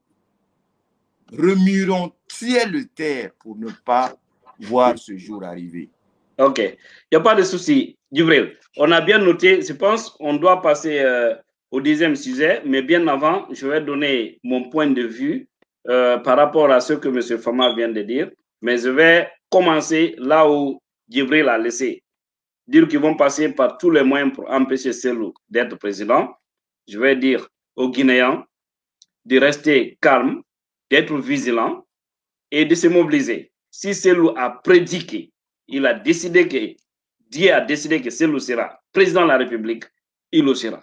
remueront ciel et terre pour ne pas voir ce jour arriver. Ok, il n'y a pas de souci. Djibril, on a bien noté, je pense qu'on doit passer euh, au deuxième sujet, mais bien avant, je vais donner mon point de vue euh, par rapport à ce que M. Fama vient de dire, mais je vais commencer là où Djibril a laissé. Dire qu'ils vont passer par tous les moyens pour empêcher Cellou d'être président. Je vais dire aux Guinéens de rester calmes, d'être vigilants et de se mobiliser. Si Cellou a prédiqué, il a décidé que, Dieu a décidé que Cellou sera président de la République, il le sera.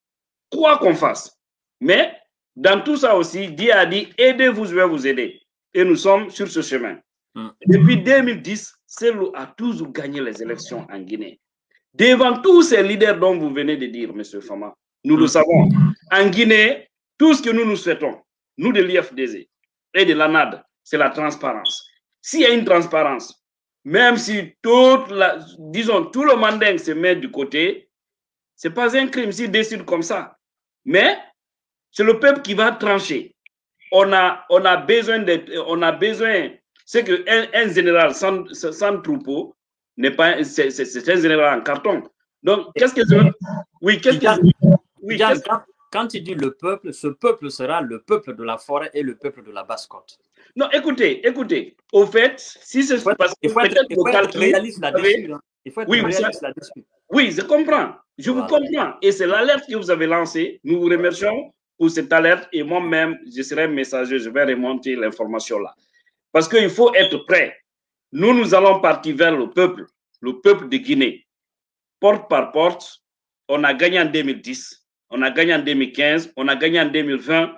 Quoi qu'on fasse. Mais dans tout ça aussi, Dieu a dit, aidez-vous, je vais vous aider. Et nous sommes sur ce chemin. Mm. Depuis deux mille dix, Cellou a toujours gagné les élections en Guinée. Devant tous ces leaders dont vous venez de dire, M. Fama, nous mm. le savons. En Guinée, tout ce que nous nous souhaitons, nous de l'I F D Z et de l'A N A D, c'est la transparence. S'il y a une transparence, même si toute la, disons, tout le manding se met du côté, ce n'est pas un crime s'il décide comme ça. Mais c'est le peuple qui va trancher. On a, on a besoin de, on a besoin, c'est qu'un un général sans, sans troupeau n'est pas, c'est un général en carton. Donc, qu'est-ce que je... Oui, qu'est-ce que je... Oui, Jean, quand, quand tu dis le peuple, ce peuple sera le peuple de la forêt et le peuple de la Basse-Côte. Non, écoutez, écoutez. Au fait, si c'est parce que peut-être le calcul, réaliste là-dessus. Il faut être oui, réaliste là-dessus. Oui, je comprends. Je voilà. vous comprends. Et c'est l'alerte que vous avez lancée. Nous vous remercions pour cette alerte. Et moi-même, je serai messager. Je vais remonter l'information là. Parce qu'il faut être prêt. Nous, nous allons partir vers le peuple, le peuple de Guinée. Porte par porte, on a gagné en deux mille dix, on a gagné en deux mille quinze, on a gagné en deux mille vingt.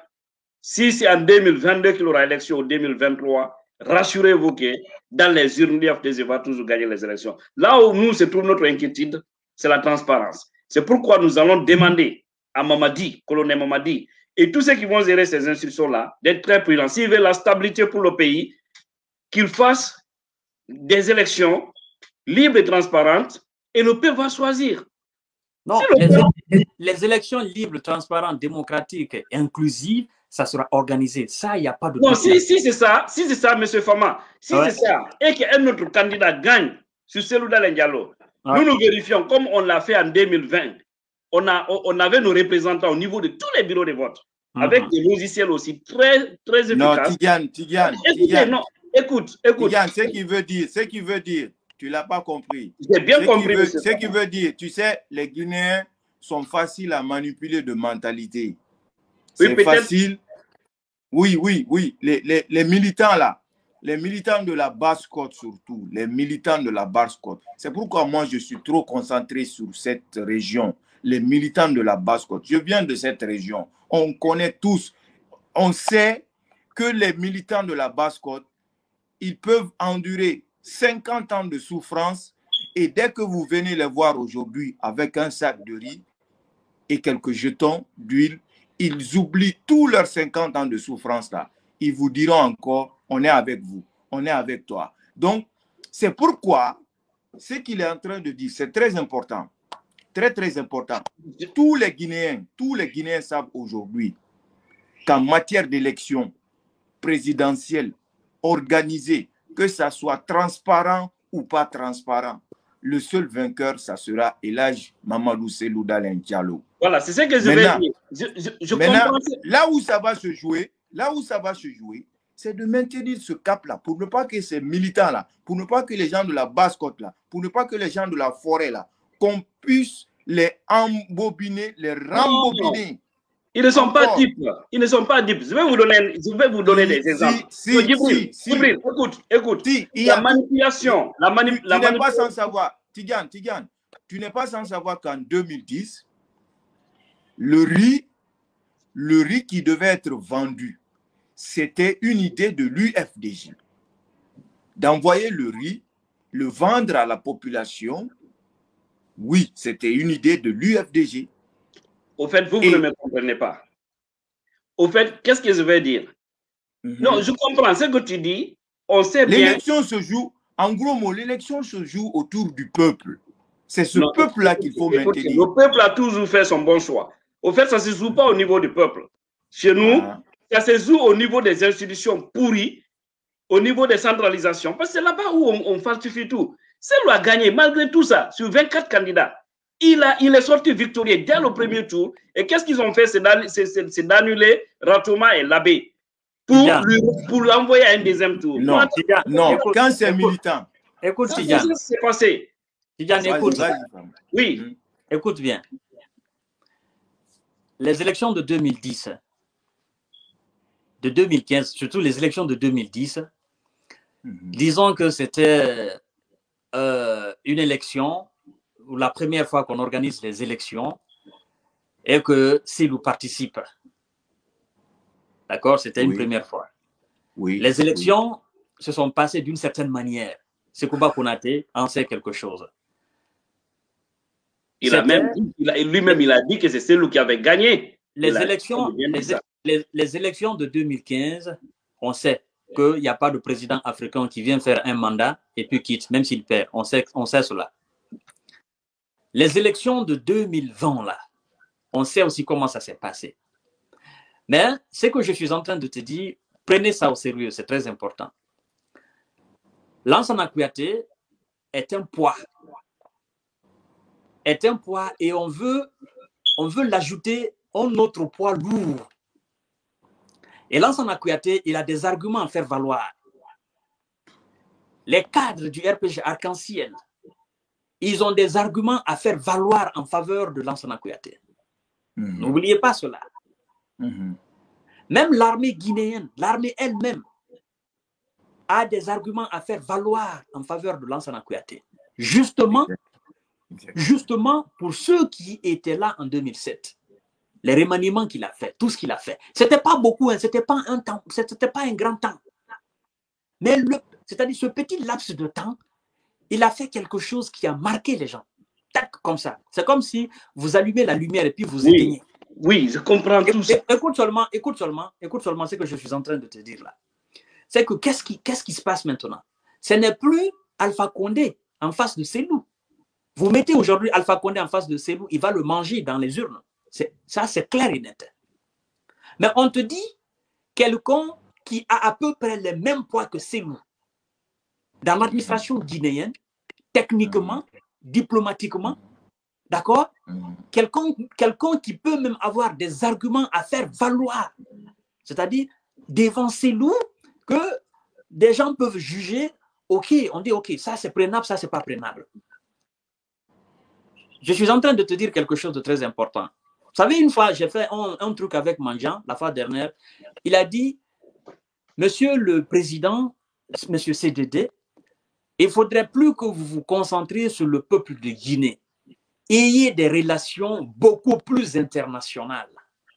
Si c'est en deux mille vingt-deux qu'il y aura élection ou deux mille vingt-trois, rassurez-vous que dans les urnes, l'I F D Z va toujours gagner les élections. Là où nous se trouve notre inquiétude, c'est la transparence. C'est pourquoi nous allons demander à Mamadi, colonel Mamadi, et tous ceux qui vont gérer ces institutions-là, d'être très prudents. S'ils veulent la stabilité pour le pays, qu'ils fassent des élections libres et transparentes, et le peuple va choisir. Non, si les, les élections libres, transparentes, démocratiques et inclusives, ça sera organisé. Ça, il n'y a pas de... Non, si, si c'est ça, si c'est ça, M. Fama, si ouais. c'est ça, et qu'un autre candidat gagne sur Cellou Dalein Diallo, ouais. nous nous vérifions, comme on l'a fait en deux mille vingt, on, a, on avait nos représentants au niveau de tous les bureaux de vote, mm-hmm. avec des logiciels aussi très, très efficaces. Non, Tidiane, Tidiane, Écoutez, Tidiane. non, écoute, écoute. Tidiane, ce qu'il veut dire, ce qu'il veut dire, tu ne l'as pas compris. J'ai bien ce compris. Veut, ce qu'il veut dire, tu sais, les Guinéens sont faciles à manipuler de mentalité. C'est oui, facile. Oui, oui, oui. Les, les, les militants là, les militants de la Basse-Côte surtout, les militants de la Basse-Côte. C'est pourquoi moi je suis trop concentré sur cette région, les militants de la Basse-Côte. Je viens de cette région. On connaît tous, on sait que les militants de la Basse-Côte, ils peuvent endurer cinquante ans de souffrance et dès que vous venez les voir aujourd'hui avec un sac de riz et quelques jetons d'huile, ils oublient tous leurs cinquante ans de souffrance là. Ils vous diront encore, on est avec vous, on est avec toi. Donc, c'est pourquoi ce qu'il est en train de dire, c'est très important, très très important. Tous les Guinéens, tous les Guinéens savent aujourd'hui qu'en matière d'élection présidentielle organisée, que ça soit transparent ou pas transparent, le seul vainqueur, ça sera El Hadj Mamadou Cellou Dalein Diallo. Voilà, c'est ce que je vais dire. Je, je, je maintenant, là où ça va se jouer, là où ça va se jouer, c'est de maintenir ce cap-là, pour ne pas que ces militants-là, pour ne pas que les gens de la Basse-Côte là, pour ne pas que les gens de la forêt là, qu'on puisse les embobiner, les rembobiner. Ils ne sont Encore. pas dupes. Ils ne sont pas dupes. Je vais vous donner, je vais vous donner si, des exemples. Si, si, Djibril, si, Djibril, si. écoute, écoute. Si, la a, manipulation. La mani tu la n'es pas sans savoir, Tidiane, Tidiane, tu n'es pas sans savoir qu'en deux mille dix, le riz, le riz qui devait être vendu, c'était une idée de l'U F D J. D'envoyer le riz, le vendre à la population, oui, c'était une idée de l'U F D J. Au fait, vous, vous Et... ne me comprenez pas. Au fait, qu'est-ce que je vais dire? Mm-hmm. Non, je comprends ce que tu dis. On sait bien. L'élection se joue, en gros mot, l'élection se joue autour du peuple. C'est ce peuple-là qu'il faut écoutez, maintenir. Le peuple a toujours fait son bon choix. Au fait, ça ne se joue pas au niveau du peuple. Chez nous, ah. ça se joue au niveau des institutions pourries, au niveau des centralisations. Parce que c'est là-bas où on, on falsifie tout. C'est lui a gagné, malgré tout ça, sur vingt-quatre candidats. Il, a, il est sorti victorieux dès le premier tour. Et qu'est-ce qu'ils ont fait? C'est d'annuler Ratouma et Labé pour, pour l'envoyer à un deuxième tour. Non, Moi, non. Écoute, quand c'est militant. Écoute, Tidjane. Qu'est-ce qui s'est passé? Tidjane, écoute. Oui. Mmh. Écoute bien. Les élections de deux mille dix, de deux mille quinze, surtout les élections de deux mille dix, mmh. disons que c'était euh, une élection, ou la première fois qu'on organise les élections, et que Selou participe. D'accord? C'était oui. une première fois. Oui. Les élections oui. se sont passées d'une certaine manière. Sekouba Konaté en sait quelque chose. Il a même lui-même il a dit que c'est celui qui avait gagné. Les élections, les, les, les élections de deux mille quinze, on sait qu'il n'y a pas de président africain qui vient faire un mandat et puis quitte, même s'il perd. On sait, on sait cela. Les élections de deux mille vingt, là, on sait aussi comment ça s'est passé. Mais ce que je suis en train de te dire, prenez ça au sérieux, c'est très important. Lansana Kouyaté est un poids. Est un poids et on veut, on veut l'ajouter un autre poids lourd. Et Lansana Kouyaté, il a des arguments à faire valoir. Les cadres du R P G Arc-en-Ciel, ils ont des arguments à faire valoir en faveur de Lansana Kouyaté. Mm-hmm. N'oubliez pas cela. Mm-hmm. Même l'armée guinéenne, l'armée elle-même, a des arguments à faire valoir en faveur de Lansana Kouyaté. Justement, justement pour ceux qui étaient là en deux mille sept. Les remaniements qu'il a fait, tout ce qu'il a fait. Ce n'était pas beaucoup, hein, ce n'était pas un temps, ce n'était pas un grand temps. Mais c'est-à-dire ce petit laps de temps, il a fait quelque chose qui a marqué les gens. Tac, comme ça. C'est comme si vous allumez la lumière et puis vous oui. éteignez. Oui, je comprends tout ça. Écoute seulement, écoute seulement, écoute seulement ce que je suis en train de te dire là. C'est que qu'est-ce qui, qu'est-ce qui se passe maintenant? Ce n'est plus Alpha Condé en face de Selou. Vous mettez aujourd'hui Alpha Condé en face de Selou, il va le manger dans les urnes. Ça, c'est clair et net. Mais on te dit quelqu'un qui a à peu près le même poids que Selou dans l'administration guinéenne, techniquement, diplomatiquement, d'accord? Quelqu'un quelqu'un qui peut même avoir des arguments à faire valoir. C'est-à-dire, devant Selou, que des gens peuvent juger, ok, on dit, ok, ça c'est prénable, ça c'est pas prénable. Je suis en train de te dire quelque chose de très important. Vous savez, une fois, j'ai fait un, un truc avec Mandian, la fois dernière. Il a dit, monsieur le président, monsieur C D D, il ne faudrait plus que vous vous concentriez sur le peuple de Guinée. Ayez des relations beaucoup plus internationales.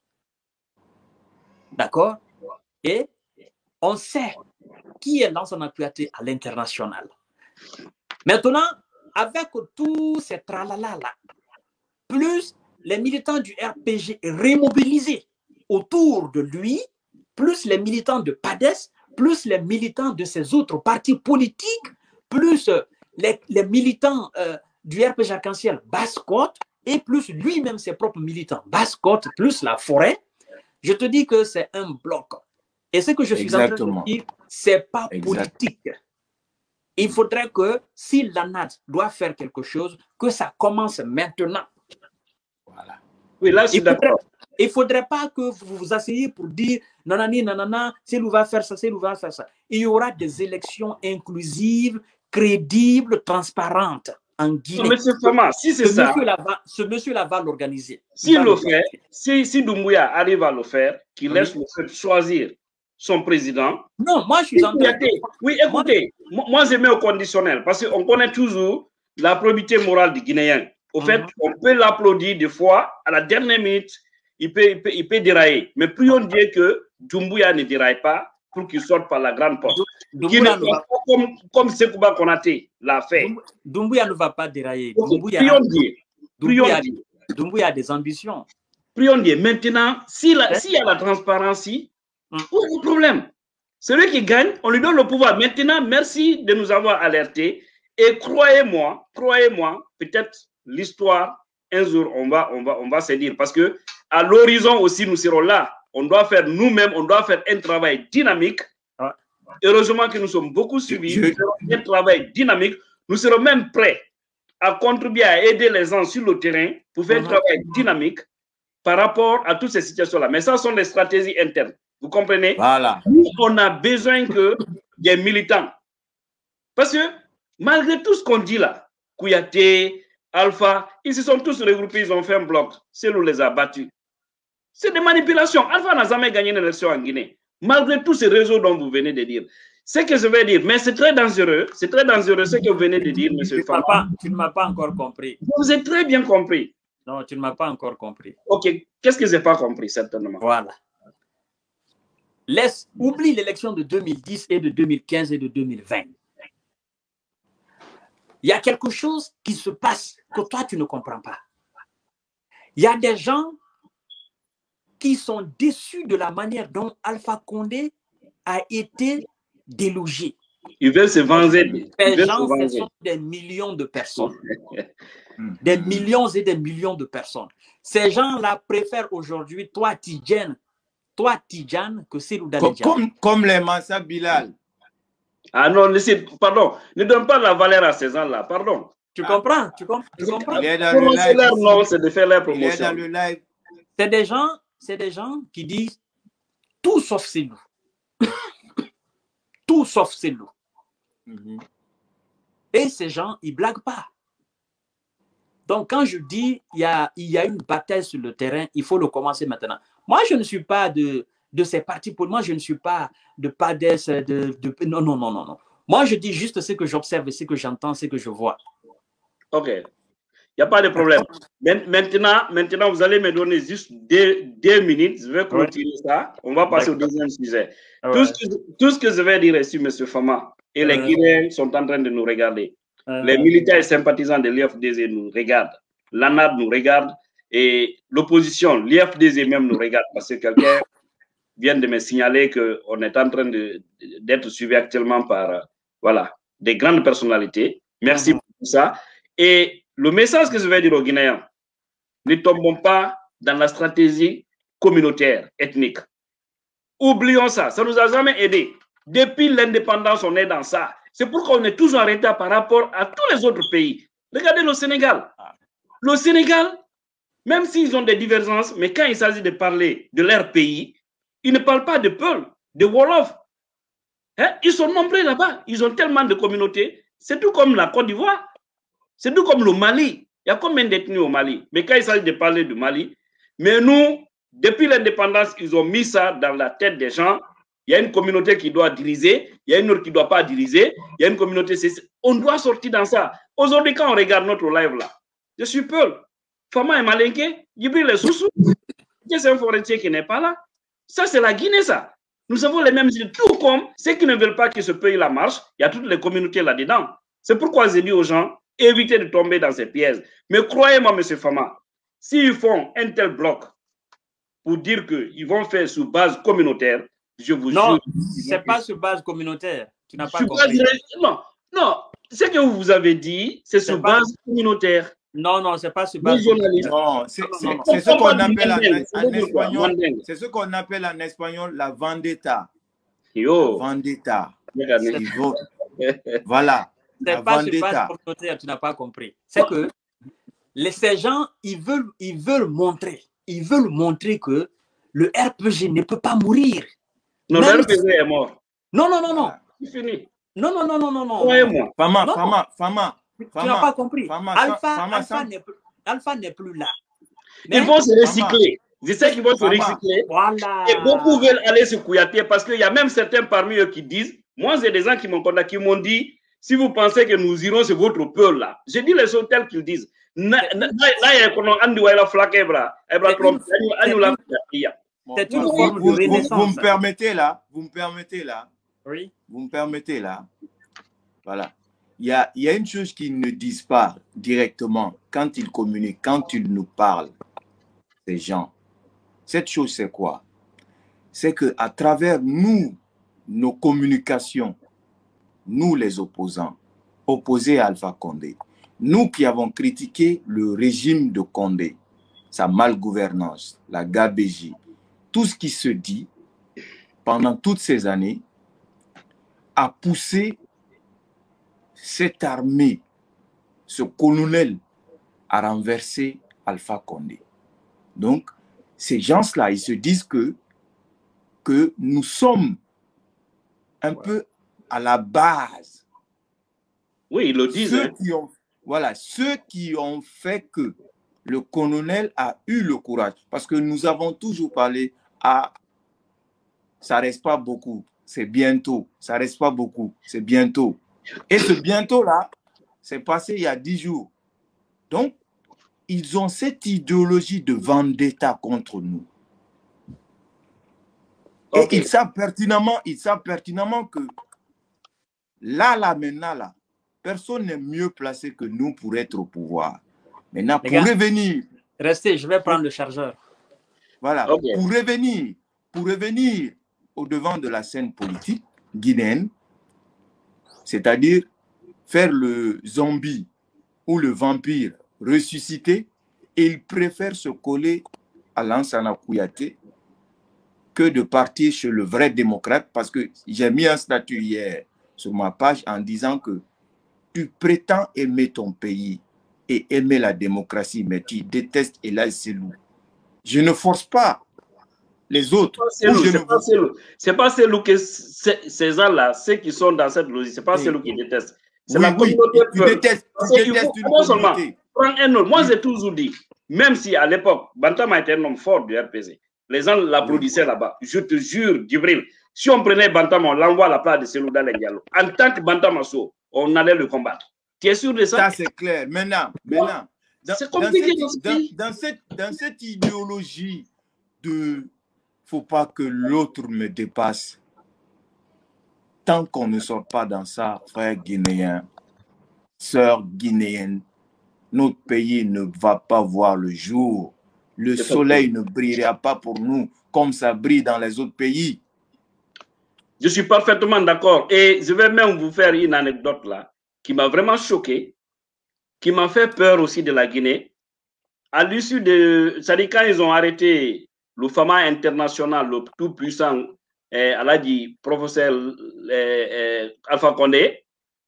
D'accord? Et on sait qui est Lansana Kouyaté à l'international. Maintenant, avec tous ces tralala-là, plus les militants du R P G remobilisés autour de lui, plus les militants de PADES, plus les militants de ces autres partis politiques, plus les, les militants euh, du R P G Arc-en-Ciel Basse-Côte, et plus lui-même ses propres militants Basse-Côte, plus la forêt, je te dis que c'est un bloc. Et ce que je suis Exactement. en train de dire, ce n'est pas exact. politique. Il faudrait que si l'A N A D doit faire quelque chose, que ça commence maintenant. Voilà. Oui, là, je suis d'accord. Il ne faudrait pas que vous vous asseyez pour dire nanani, nanana, Selou va faire ça, Selou va faire ça. Il y aura des élections inclusives, crédibles, transparentes en Guinée. Monsieur Fama, si c'est ça. Monsieur va, ce monsieur-là va l'organiser. S'il le fait, si, si Doumbouya arrive à le faire, qu'il oui. laisse le fait choisir son président. Non, moi je suis en train de... Oui, écoutez, moi, moi je mets au conditionnel parce qu'on connaît toujours la probité morale du Guinéen. Au mm-hmm. fait, on peut l'applaudir des fois, à la dernière minute, il peut, il peut, il peut dérailler. Mais prions Dieu que Doumbouya ne déraille pas pour qu'il sorte par la grande porte. Doumbouya ne va pas comme, comme Sekouba Konaté l'a fait. Doumbouya ne va pas dérailler. Doumbouya, prions Dieu. Doumbouya, Doumbouya a des ambitions. Prions Dieu. Maintenant, s'il si y a la transparence, où est le problème? Celui qui gagne, on lui donne le pouvoir. Maintenant, merci de nous avoir alertés. Et croyez-moi, croyez-moi, peut-être l'histoire, un jour, on va, on, va, on va se dire. Parce que à l'horizon aussi, nous serons là. On doit faire nous-mêmes, on doit faire un travail dynamique. Ouais. Heureusement que nous sommes beaucoup suivis. Je... Nous ferons un travail dynamique. Nous serons même prêts à contribuer à aider les gens sur le terrain pour faire uh-huh. un travail dynamique par rapport à toutes ces situations-là. Mais ça sont des stratégies internes. Vous comprenez? Voilà. Nous, on a besoin que des militants. Parce que malgré tout ce qu'on dit là, Kouyaté, Alpha, ils se sont tous regroupés, ils ont fait un bloc. C'est nous les a battus. C'est des manipulations. Alpha n'a jamais gagné une élection en Guinée. Malgré tous ces réseaux dont vous venez de dire. Ce que je vais dire, mais c'est très dangereux. C'est très dangereux ce que vous venez de dire, monsieur Fama. Tu ne m'as pas encore compris. Vous avez très bien compris. Non, tu ne m'as pas encore compris. Ok, qu'est-ce que je n'ai pas compris, certainement? Voilà. Laisse, oublie l'élection de deux mille dix et de deux mille quinze et de deux mille vingt. Il y a quelque chose qui se passe que toi, tu ne comprends pas. Il y a des gens qui sont déçus de la manière dont Alpha Condé a été délogé. Ils veulent se venger. Ces gens, ce sont des millions de personnes. Des millions et des millions de personnes. Ces gens-là préfèrent aujourd'hui, toi, Tidjane, toi, Tidjane, que Seydou Dalé Diallo. Comme, comme les Massa Bilal. Ah non, laissez, pardon, ne donne pas la valeur à ces gens-là, pardon. Tu comprends? Tu, comp tu comprends? Il est dans le live. Leur nom, c'est de faire leur promotion. Il est dans le live. C'est des gens, c'est des gens qui disent tout sauf Seydou. Tout sauf Seydou. Mm-hmm. Et ces gens, ils ne blaguent pas. Donc, quand je dis il y a, il y a une bataille sur le terrain, il faut le commencer maintenant. Moi, je ne suis pas de, de ces partis pour moi, je ne suis pas de PADES, de, de, non, non, non, non, non. Moi, je dis juste ce que j'observe, ce que j'entends, ce que je vois. Ok. Il n'y a pas de problème. Maintenant, maintenant, vous allez me donner juste deux, deux minutes. Je vais clôturer ouais. ça. On va passer au deuxième sujet. Ouais. Tout, ce que, tout ce que je vais dire ici, M. Fama, et les Guinéens sont en train de nous regarder. Euh, les militaires et sympathisants de l'I F D Z nous regardent. L'A N A D nous regarde. Et l'opposition, l'I F D Z même nous regarde. Parce que quelqu'un vient de me signaler qu'on est en train d'être suivi actuellement par voilà, des grandes personnalités. Merci uh-huh. pour ça. Et le message que je vais dire aux Guinéens, ne tombons pas dans la stratégie communautaire, ethnique. Oublions ça, ça ne nous a jamais aidé. Depuis l'indépendance, on est dans ça. C'est pourquoi on est toujours en retard par rapport à tous les autres pays. Regardez le Sénégal. Le Sénégal, même s'ils ont des divergences, mais quand il s'agit de parler de leur pays, ils ne parlent pas de Peul, de Wolof. Hein? Ils sont nombreux là-bas. Ils ont tellement de communautés. C'est tout comme la Côte d'Ivoire. C'est tout comme le Mali. Il y a combien d'ethnies au Mali? Mais quand il s'agit de parler du Mali, mais nous, depuis l'indépendance, ils ont mis ça dans la tête des gens. Il y a une communauté qui doit diriger, il y a une autre qui ne doit pas diriger, il y a une communauté... On doit sortir dans ça. Aujourd'hui, quand on regarde notre live là, je suis Peul. Fama est malinqué, Djibril est Soussou. C'est un forestier qui n'est pas là. Ça, c'est la Guinée, ça. Nous avons les mêmes idées. Tout comme ceux qui ne veulent pas que ce pays-là marche, il y a toutes les communautés là-dedans. C'est pourquoi j'ai dit aux gens, évitez de tomber dans ces pièges. Mais croyez-moi, M. Fama, s'ils font un tel bloc pour dire qu'ils vont faire sur base communautaire, je vous non, jure. Non, ce n'est pas sur base communautaire. Tu n'as pas compris. Base, non, non. Ce que vous avez dit, c'est sur pas... base communautaire. Non, non, c'est pas sur base communautaire. Non, c'est ce qu'on appelle en, en espagnol, c'est ce qu'on appelle en espagnol la vendetta. Yo. La vendetta. Voilà. C'est pas sur base communautaire, tu n'as pas compris. C'est que les, ces gens, ils veulent, ils veulent montrer, ils veulent montrer que le R P G ne peut pas mourir. Non, le R P G est mort. Non, non, non, non. C'est fini. Non, non, non, non, non, non. Croyez-moi. Fama, non, Fama, Fama. Tu n'as pas compris. Fama, Alpha, Fama, Alpha n'est plus, plus là. Mais ils vont se recycler. Je sais qu'ils vont se recycler. Voilà. Et beaucoup veulent aller sur Kouyaté parce qu'il y a même certains parmi eux qui disent, moi, j'ai des gens qui m'ont contacté, qui m'ont dit, si vous pensez que nous irons sur votre peuple là, je dis les choses telles qu'ils disent. Là, il y a un flaqué, c'est une forme de renaissance. Vous me permettez là, vous me permettez là, oui. Vous me permettez là, voilà. Il y a, il y a une chose qu'ils ne disent pas directement quand ils communiquent, quand ils nous parlent, ces gens. Cette chose, c'est quoi? C'est qu'à travers nous, nos communications, nous les opposants, opposé à Alpha Condé. Nous qui avons critiqué le régime de Condé, sa malgouvernance, la gabégie, tout ce qui se dit pendant toutes ces années a poussé cette armée, ce colonel, à renverser Alpha Condé. Donc, ces gens-là, ils se disent que, que nous sommes un ouais. peu à la base. Oui, ils le disent. Ceux hein. qui ont, voilà, ceux qui ont fait que le colonel a eu le courage. Parce que nous avons toujours parlé à ça reste pas beaucoup, c'est bientôt. Ça reste pas beaucoup, c'est bientôt. Et ce bientôt-là, c'est passé il y a dix jours. Donc, ils ont cette idéologie de vendetta contre nous. Okay. Et ils savent pertinemment, ils savent pertinemment que là, là, maintenant, là, personne n'est mieux placé que nous pour être au pouvoir. Maintenant, Les pour gars, revenir... Restez, je vais prendre le chargeur. Voilà, okay. pour revenir, pour revenir au devant de la scène politique guinéenne, c'est-à-dire faire le zombie ou le vampire ressuscité, et ils préfèrent se coller à Lansana Kouyaté que de partir chez le vrai démocrate, parce que j'ai mis un statut hier sur ma page en disant que tu prétends aimer ton pays et aimer la démocratie, mais tu détestes Elhadji Cellou. Je ne force pas les autres. Ce n'est pas Cellou que ces gens-là, ceux qui sont dans cette logique, ce n'est pas Cellou qui déteste. C'est oui, la oui, communauté. tu détestes, tu détestes faut, une communauté. Prends un autre. Moi, oui. j'ai toujours dit, même si à l'époque, Bantama était un homme fort du R P C, les gens l'applaudissaient oui. là-bas. Je te jure, Djibril, si on prenait Bantama, on l'envoie à la place de Cellou Dalein Diallo. En tant que Bantama Sow, on allait le combattre. Tu es sûr de ça? Ça, c'est clair. Maintenant, maintenant c'est compliqué dans, cette, dans, dans, cette, dans cette idéologie de faut pas que l'autre me dépasse, tant qu'on ne sort pas dans ça, frères guinéens, sœurs guinéennes, notre pays ne va pas voir le jour. Le soleil ne brillera pas pour nous comme ça brille dans les autres pays. Je suis parfaitement d'accord. Et je vais même vous faire une anecdote là qui m'a vraiment choqué, qui m'a fait peur aussi de la Guinée. À l'issue de... C'est-à-dire quand ils ont arrêté le Fama international, le tout-puissant eh, Alhaji, professeur eh, eh, Alpha Condé,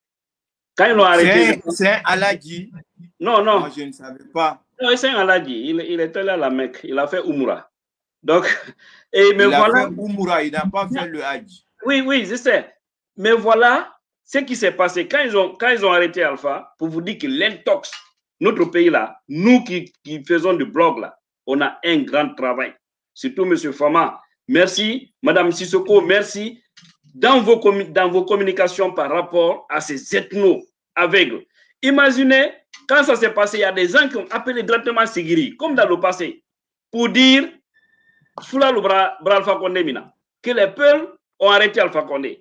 quand ils l'ont arrêté... C'est un Alhaji. Non, non. Moi, je ne savais pas. Non, c'est un Alhaji. Il, il est allé à la Mecque. Il a fait Umrah. Donc, et mais il voilà... a fait Umrah, il n'a pas fait le Hajj. Oui, oui, je sais. Mais voilà ce qui s'est passé. Quand ils, ont, quand ils ont arrêté Alpha, pour vous dire que l'intox, notre pays là, nous qui, qui faisons du blog là, on a un grand travail. Surtout M. Fama, merci. Madame Sissoko, merci. Dans vos, dans vos communications par rapport à ces ethnos aveugles. Imaginez, quand ça s'est passé, il y a des gens qui ont appelé directement Sigiri, comme dans le passé, pour dire, Soula le bras Alpha Condé Mina, que les peuples ont arrêté Alpha Condé.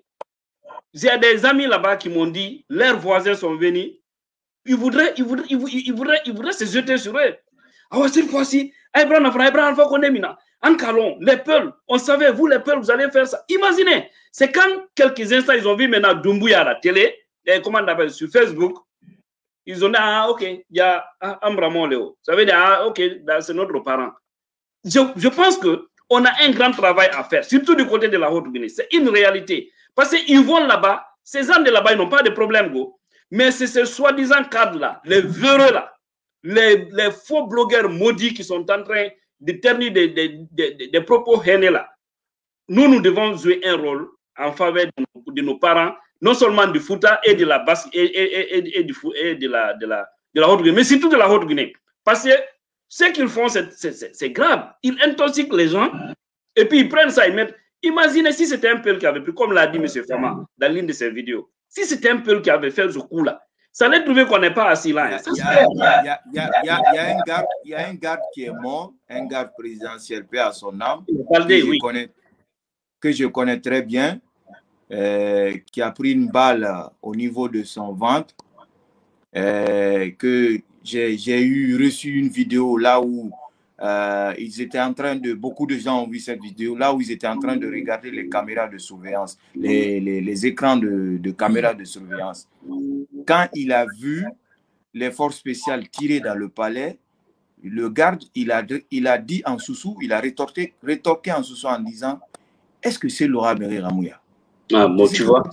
J'ai des amis là-bas qui m'ont dit, leurs voisins sont venus, ils voudraient, ils voudraient, ils voudraient, ils voudraient, ils voudraient se jeter sur eux. Ah ouais, cette fois-ci, Abraham Alpha Condé Mina, en calon, les peuples, on savait, vous les peuples, vous allez faire ça. Imaginez, c'est quand quelques instants, ils ont vu maintenant Doumbouya à la télé, et comment on appelle, sur Facebook, ils ont dit, ah ok, il y a Ambramon Léo. Ça veut dire, ah ok, c'est notre parent. Je, je pense qu'on a un grand travail à faire, surtout du côté de la Haute-Guinée. C'est une réalité. Parce qu'ils vont là-bas, ces gens de là-bas, ils n'ont pas de problème, go. Mais c'est ces soi-disant cadres-là, les véreux là, les, les faux blogueurs maudits qui sont en train de tenir des, des, des, des propos haineux là. Nous, nous devons jouer un rôle en faveur de nos, de nos parents, non seulement du Fouta et de la basse et, et, et, et, du, et de la, de la, de la Haute-Guinée, mais surtout de la Haute-Guinée. Parce que ce qu'ils font, c'est grave. Ils intoxiquent les gens et puis ils prennent ça, ils mettent. Imaginez si c'était un peuple qui avait pris, comme l'a dit M. Fama dans l'une de ses vidéos, si c'était un peuple qui avait fait ce coup-là, ça allait trouver qu'on n'est pas assis là. Il y a, y a, y a, y a un garde, il y a un garde qui est mort, un garde présidentiel, paix à son âme, Baldé, que, oui. je connais, que je connais très bien, euh, qui a pris une balle au niveau de son ventre, euh, que j'ai eu reçu une vidéo là où euh, ils étaient en train de, beaucoup de gens ont vu cette vidéo, là où ils étaient en train de regarder les caméras de surveillance, les, les, les écrans de, de caméras de surveillance. quand il a vu les forces spéciales tirer dans le palais, le garde, il a, il a dit en sous-sous, il a rétorqué, rétorqué en sous-sous en disant, est-ce que c'est Laurent Berry Ramouya? Ah bon, tu vois.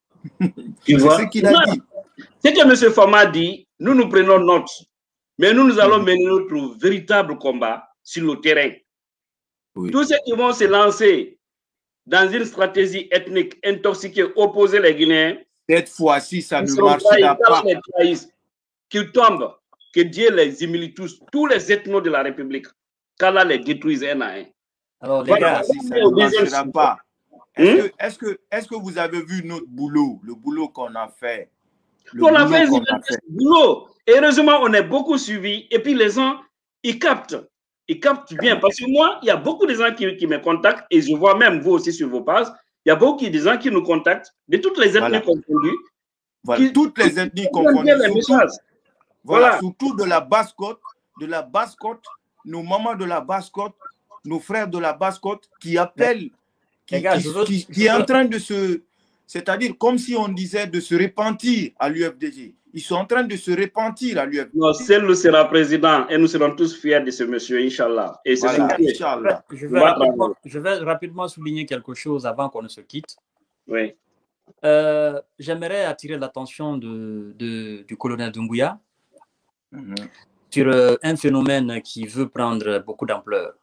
C'est ce qu'il a dit. C'est que M. Fama dit, nous nous prenons note, mais nous, nous allons mmh. mener notre véritable combat sur le terrain. Oui. Tous ceux qui vont se lancer dans une stratégie ethnique intoxiquée, opposer les Guinéens, cette fois-ci, ça ne marchera pas. Qu'ils tombent, que Dieu les humilie tous, tous les ethnos de la République, qu'Allah les détruise un à un. Alors, les voilà, gars, si ça ne marchera pas. Est-ce que, est-ce que, est-ce que vous avez vu notre boulot, le boulot qu'on a fait? Le on a fait, qu a fait. boulot. Et heureusement, on est beaucoup suivi. Et puis les gens, ils captent. Ils captent bien. Parce que moi, il y a beaucoup de gens qui, qui me contactent, et je vois même vous aussi sur vos pages, il y a beaucoup de gens qui nous contactent, de toutes les ethnies voilà. confondues. Voilà, qui, toutes les ethnies confondues. Surtout, voilà, surtout de la Basse-Côte, de la Basse-Côte, nos mamans de la Basse-Côte, nos frères de la Basse-Côte qui appellent, qui, gars, qui, veux, qui, qui est en train de se... C'est-à-dire comme si on disait de se repentir à l'U F D G. Ils sont en train de se repentir à l'U F D G. Non, seul nous sera président et nous serons tous fiers de ce monsieur, Inch'Allah. Et c'est voilà, ce Inch'Allah. Je, vais rapidement, je vais rapidement souligner quelque chose avant qu'on ne se quitte. Oui. Euh, J'aimerais attirer l'attention de, de, du colonel Doumbouya mm-hmm. sur euh, un phénomène qui veut prendre beaucoup d'ampleur.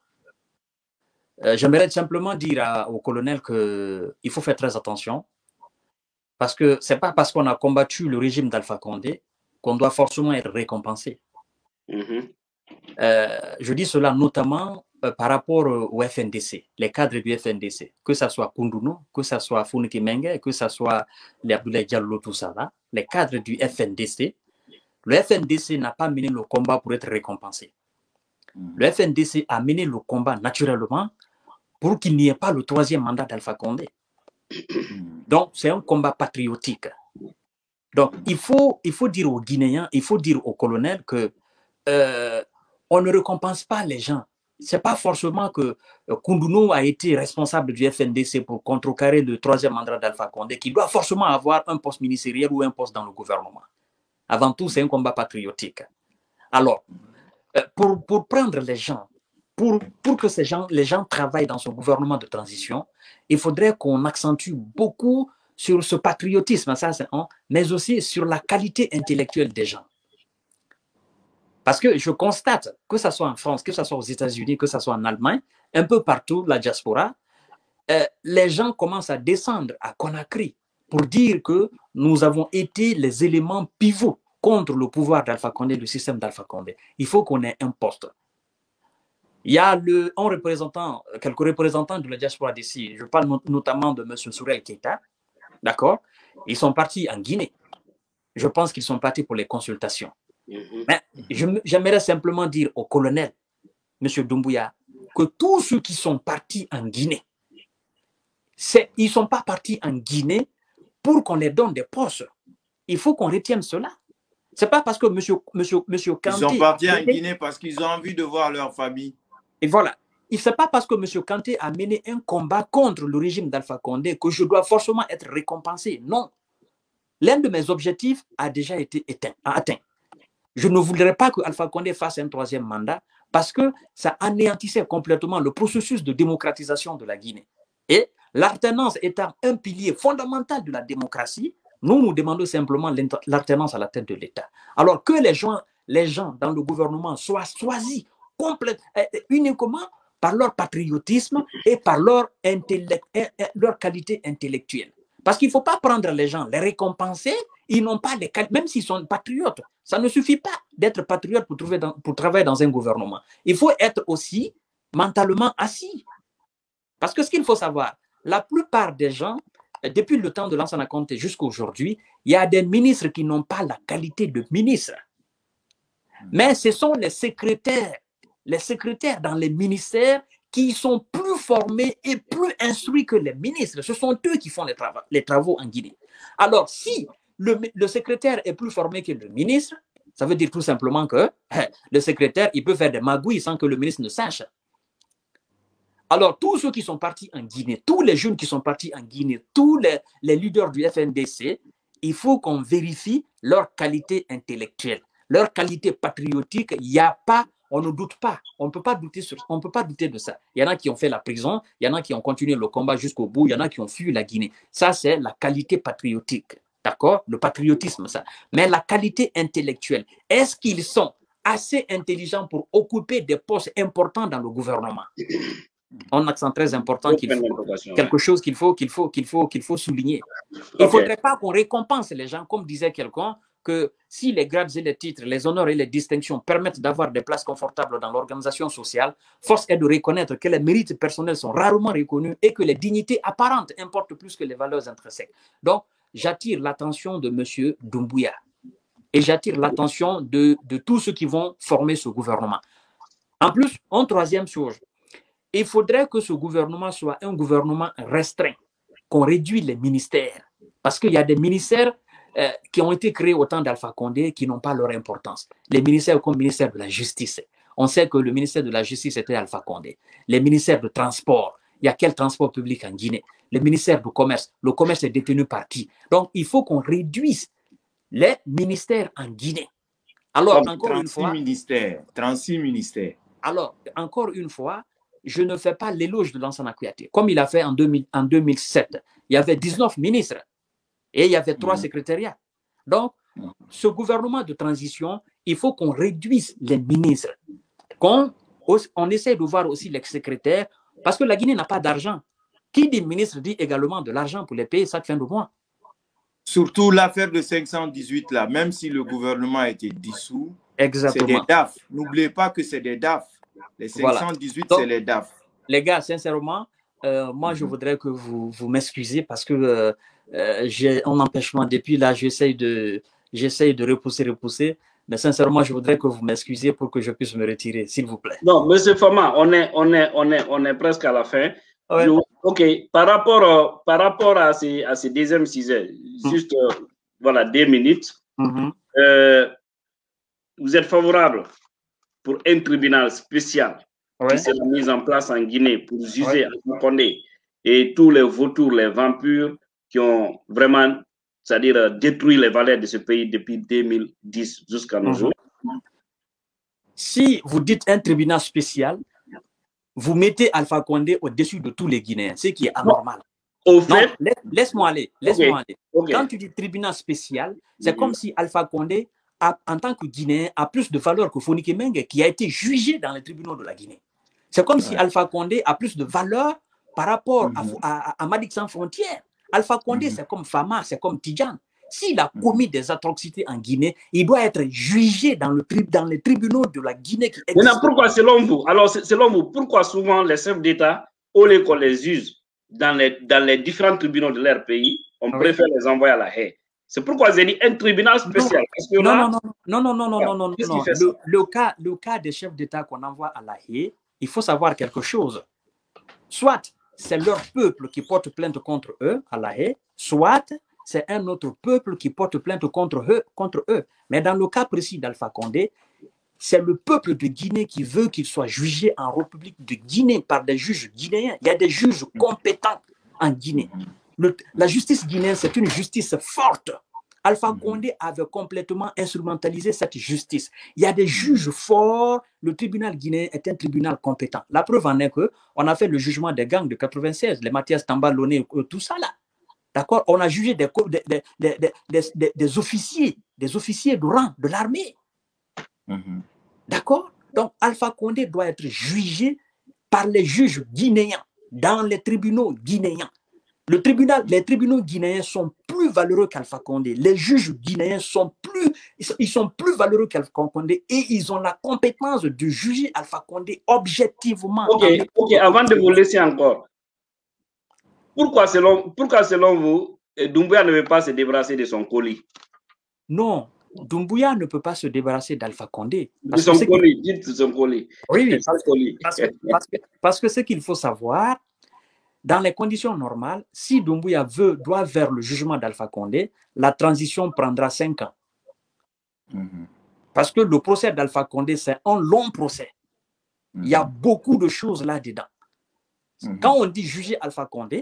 Euh, J'aimerais simplement dire à, au colonel qu'il faut faire très attention. Parce que ce n'est pas parce qu'on a combattu le régime d'Alpha Condé qu'on doit forcément être récompensé. Mm-hmm. euh, je dis cela notamment euh, par rapport au F N D C, les cadres du F N D C, que ce soit Koundounou, que ce soit Founiki Mengue, que ce soit les Abdoulaye Diallo, tout ça là, les cadres du F N D C, le F N D C n'a pas mené le combat pour être récompensé. Mm-hmm. Le F N D C a mené le combat naturellement pour qu'il n'y ait pas le troisième mandat d'Alpha Condé. Donc, c'est un combat patriotique. Donc, il faut, il faut dire aux Guinéens, il faut dire aux colonels que euh, on ne récompense pas les gens. Ce n'est pas forcément que euh, Koundounou a été responsable du F N D C pour contrecarrer le troisième mandat d'Alpha Condé, qui doit forcément avoir un poste ministériel ou un poste dans le gouvernement. Avant tout, c'est un combat patriotique. Alors, euh, pour, pour prendre les gens, Pour, pour que ces gens, les gens travaillent dans ce gouvernement de transition, il faudrait qu'on accentue beaucoup sur ce patriotisme, ça c'est un, mais aussi sur la qualité intellectuelle des gens. Parce que je constate, que ce soit en France, que ce soit aux États-Unis, que ce soit en Allemagne, un peu partout, la diaspora, euh, les gens commencent à descendre à Conakry pour dire que nous avons été les éléments pivots contre le pouvoir d'Alpha Condé, le système d'Alpha Condé. Il faut qu'on ait un poste. Il y a le, un représentant, quelques représentants de la diaspora d'ici, je parle notamment de M. Sourel Keita, d'accord? Ils sont partis en Guinée. Je pense qu'ils sont partis pour les consultations. Mm-hmm. Mais j'aimerais simplement dire au colonel, M. Doumbouya, que tous ceux qui sont partis en Guinée, ils ne sont pas partis en Guinée pour qu'on les donne des postes. Il faut qu'on retienne cela. Ce n'est pas parce que M. Monsieur, monsieur, monsieur Kanté... Ils sont partis en Guinée parce qu'ils ont envie de voir leur famille. Et voilà. Ce n'est pas parce que M. Kanté a mené un combat contre le régime d'Alpha Condé que je dois forcément être récompensé. Non. L'un de mes objectifs a déjà été éteint, atteint. Je ne voudrais pas que Alpha Condé fasse un troisième mandat parce que ça anéantissait complètement le processus de démocratisation de la Guinée. Et l'alternance étant un pilier fondamental de la démocratie, nous nous demandons simplement l'alternance à la tête de l'État. Alors que les gens, les gens dans le gouvernement soient choisis complètement, uniquement par leur patriotisme et par leur, leur qualité intellectuelle. Parce qu'il ne faut pas prendre les gens, les récompenser, ils n'ont pas les même s'ils sont patriotes. Ça ne suffit pas d'être patriote pour, trouver dans, pour travailler dans un gouvernement. Il faut être aussi mentalement assis. Parce que ce qu'il faut savoir, la plupart des gens, depuis le temps de Lansana Conté jusqu'à aujourd'hui, il y a des ministres qui n'ont pas la qualité de ministre. Mais ce sont les secrétaires, les secrétaires dans les ministères qui sont plus formés et plus instruits que les ministres. Ce sont eux qui font les, travaux, les travaux en Guinée. Alors, si le, le secrétaire est plus formé que le ministre, ça veut dire tout simplement que le secrétaire, il peut faire des magouilles sans que le ministre ne sache. Alors, tous ceux qui sont partis en Guinée, tous les jeunes qui sont partis en Guinée, tous les, les leaders du F N D C, il faut qu'on vérifie leur qualité intellectuelle, leur qualité patriotique. Il n'y a pas, on ne doute pas, on ne peut pas douter sur, on peut pas douter de ça. Il y en a qui ont fait la prison, il y en a qui ont continué le combat jusqu'au bout, il y en a qui ont fui la Guinée. Ça, c'est la qualité patriotique, d'accord? Le patriotisme, ça. Mais la qualité intellectuelle, est-ce qu'ils sont assez intelligents pour occuper des postes importants dans le gouvernement? Un accent très important, qu'il faut, quelque chose qu'il faut, qu'il faut, qu'il faut, qu'il faut souligner. Il ne okay. faudrait pas qu'on récompense les gens, comme disait quelqu'un, que si les grades et les titres, les honneurs et les distinctions permettent d'avoir des places confortables dans l'organisation sociale, force est de reconnaître que les mérites personnels sont rarement reconnus et que les dignités apparentes importent plus que les valeurs intrinsèques. Donc, j'attire l'attention de M. Doumbouya et j'attire l'attention de, de tous ceux qui vont former ce gouvernement. En plus, en troisième chose, il faudrait que ce gouvernement soit un gouvernement restreint, qu'on réduise les ministères. Parce qu'il y a des ministères euh, qui ont été créés au temps d'Alpha Condé qui n'ont pas leur importance. Les ministères comme le ministère de la Justice. On sait que le ministère de la Justice était Alpha Condé. Les ministères de transport. Il y a quel transport public en Guinée? Le ministère du Commerce. Le commerce est détenu par qui? Donc, il faut qu'on réduise les ministères en Guinée. Alors, Comme encore une fois... ministères, trente-six ministères. Alors, encore une fois, je ne fais pas l'éloge de Lansana Kouyaté. Comme il a fait en, deux mille, en deux mille sept, il y avait dix-neuf ministres et il y avait trois mmh. secrétariats. Donc, ce gouvernement de transition, il faut qu'on réduise les ministres, qu'on on essaie de voir aussi les secrétaires, parce que la Guinée n'a pas d'argent. Qui dit ministre dit également de l'argent pour les payer chaque fin de mois. Surtout l'affaire de cinq cent dix-huit, là, même si le gouvernement a été dissous, c'est des D A F. N'oubliez pas que c'est des D A F. Les cinq cent dix-huit, voilà. C'est les D A F. Les gars, sincèrement, euh, moi, mm-hmm. je voudrais que vous vous m'excusiez parce que euh, euh, j'ai un empêchement. Depuis là, j'essaye de, j'essaye de repousser, repousser. Mais sincèrement, je voudrais que vous m'excusiez pour que je puisse me retirer, s'il vous plaît. Non, monsieur Fama, on est, on est, on est, on est presque à la fin. Ouais. Je, ok, par rapport, euh, par rapport à ces, à ces deuxièmes sujets, mm-hmm. juste, euh, voilà, deux minutes. Mm-hmm. euh, vous êtes favorable pour un tribunal spécial ouais. qui sera mis en place en Guinée pour juger Alpha Condé et tous les vautours, les vampires qui ont vraiment, c'est-à-dire détruit les valeurs de ce pays depuis deux mille dix jusqu'à nos jours. Si vous dites un tribunal spécial, vous mettez Alpha Condé au-dessus de tous les Guinéens, ce qui est anormal. Au fait, non, laisse-moi aller, laisse-moi okay. aller. Okay. Quand tu dis tribunal spécial, c'est mm-hmm. comme si Alpha Condé, a, en tant que Guinéen, a plus de valeur que Fonike Mengue, qui a été jugé dans les tribunaux de la Guinée. C'est comme ouais. si Alpha Condé a plus de valeur par rapport mm-hmm. à, à, à Madic Sans Frontières. Alpha Condé, mm-hmm. c'est comme Fama, c'est comme Tidjane. S'il a commis des atrocités en Guinée, il doit être jugé dans, le tri dans les tribunaux de la Guinée. Qui Mais non, pourquoi, selon vous, alors selon vous, pourquoi souvent les chefs d'État, au lieu qu'on les juge dans les, dans les différents tribunaux de leur pays, on oui. préfère les envoyer à la haie? C'est pourquoi j'ai dit un tribunal spécial. Non, parce que non, là, non, non, non, non, non, non, non, non, non. Le, le, cas, le cas des chefs d'État qu'on envoie à la haie, il faut savoir quelque chose. Soit c'est leur peuple qui porte plainte contre eux à la haie, soit c'est un autre peuple qui porte plainte contre eux, contre eux. Mais dans le cas précis d'Alpha Condé, c'est le peuple de Guinée qui veut qu'il soit jugé en République de Guinée par des juges guinéens. Il y a des juges compétents en Guinée. Le, la justice guinéenne, c'est une justice forte. Alpha Condé avait complètement instrumentalisé cette justice. Il y a des juges forts. Le tribunal guinéen est un tribunal compétent. La preuve en est qu'on a fait le jugement des gangs de quatre-vingt-seize, les Mathias Tamba, Loné, tout ça là. D'accord? On a jugé des, des, des, des, des, des, des officiers, des officiers de rang de l'armée. Mm-hmm. D'accord? Donc, Alpha Condé doit être jugé par les juges guinéens, dans les tribunaux guinéens. Le tribunal, les tribunaux guinéens sont plus valeureux qu'Alpha Condé. Les juges guinéens sont plus, ils sont plus valeureux qu'Alpha Condé et ils ont la compétence de juger Alpha Condé objectivement. Ok, ok. Avant de vous laisser encore, pourquoi selon, pourquoi selon vous, Doumbouya ne veut pas se débarrasser de son colis? Non, Doumbouya ne peut pas se débarrasser d'Alpha Condé. De son colis, dites son colis. Oui, oui, parce, parce, que, parce, que, parce que ce qu'il faut savoir, dans les conditions normales, si Doumbouya veut, doit vers le jugement d'Alpha Condé, la transition prendra cinq ans. Mm-hmm. Parce que le procès d'Alpha Condé, c'est un long procès. Mm-hmm. Il y a beaucoup de choses là-dedans. Mm-hmm. Quand on dit juger Alpha Condé,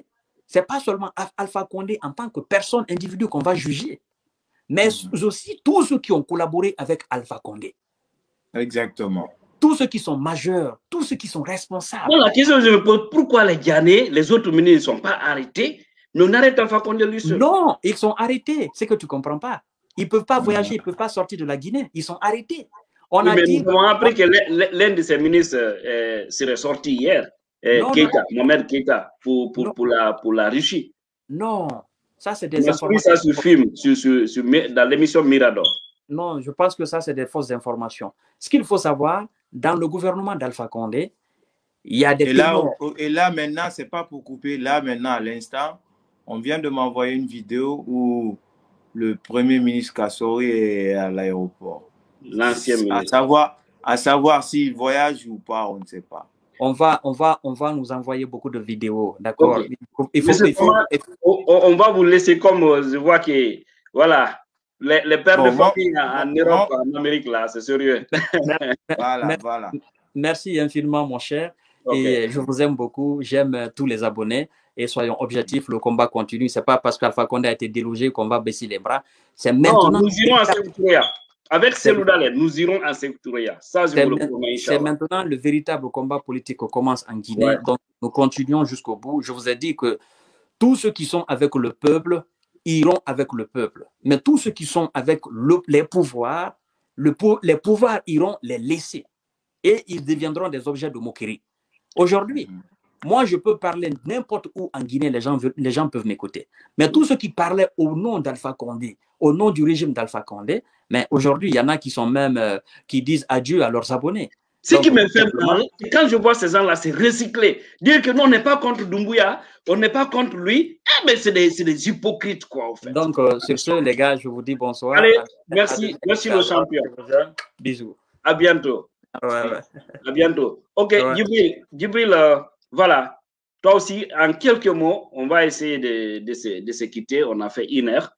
Ce n'est pas seulement Alpha Condé en tant que personne, individu qu'on va juger, mais aussi tous ceux qui ont collaboré avec Alpha Condé. Exactement. Tous ceux qui sont majeurs, tous ceux qui sont responsables. Bon, la question que je me pose, pourquoi les Ghanais, les autres ministres ne sont pas arrêtés, mais on arrête Alpha Condé lui seul? Non, ils sont arrêtés. C'est que tu ne comprends pas. Ils ne peuvent pas voyager, ils ne peuvent pas sortir de la Guinée. Ils sont arrêtés. On oui, a mais dit... nous avons appris que l'un de ces ministres euh, serait sorti hier, euh, non, Keita, non. Mohamed Keita, pour, pour, pour, la, pour la Russie. Non, ça c'est des On a informations. ça sur film, sur, sur, sur, dans l'émission Mirador. Non, je pense que ça c'est des fausses informations. Ce qu'il faut savoir, dans le gouvernement d'Alpha Condé, il y a des... Et là, et là maintenant, c'est pas pour couper, là maintenant, à l'instant, on vient de m'envoyer une vidéo où le Premier ministre Kassori est à l'aéroport. L'ancien ministre. À savoir, à savoir s'il voyage ou pas, on ne sait pas. On va, on va, on va nous envoyer beaucoup de vidéos, d'accord? Okay. Il faut, il faut, il faut... On, on va vous laisser comme je vois que, voilà, les, les pères bon, de famille bon, en bon, Europe, bon. En Amérique, là, c'est sérieux. Voilà, merci, voilà. Merci infiniment, mon cher. Okay. Et je vous aime beaucoup. J'aime tous les abonnés. Et soyons objectifs, le combat continue. Ce n'est pas parce qu'Alpha Condé a été délogé qu'on va baisser les bras. C'est maintenant. Non, nous irons à Sékou-Touré. Avec Cellou Dalein, nous irons à Sékou-Touré. Ça, je vous le promets. C'est maintenant le véritable combat politique qui commence en Guinée. Ouais. Donc, nous continuons jusqu'au bout. Je vous ai dit que tous ceux qui sont avec le peuple iront avec le peuple. Mais tous ceux qui sont avec le, les pouvoirs, le, les pouvoirs iront les laisser. Et ils deviendront des objets de moquerie. Aujourd'hui, moi, je peux parler n'importe où en Guinée, les gens, les gens peuvent m'écouter. Mais tous ceux qui parlaient au nom d'Alpha Condé, au nom du régime d'Alpha Condé, mais aujourd'hui, il y en a qui sont même, euh, qui disent adieu à leurs abonnés. Ce Donc, qui me fait mal, quand je vois ces gens-là, c'est recycler. Dire que nous, on n'est pas contre Doumbouya, on n'est pas contre lui, eh ben, c'est des, des hypocrites, quoi, en fait. Donc, euh, sur ce, les gars, je vous dis bonsoir. Allez, merci, à, merci le champion. Bisous. À bientôt. Ouais, ouais. À bientôt. Ok, Ouais. Djibril, Djibril, euh, voilà. Toi aussi, en quelques mots, on va essayer de, de, se, de se quitter. On a fait une heure.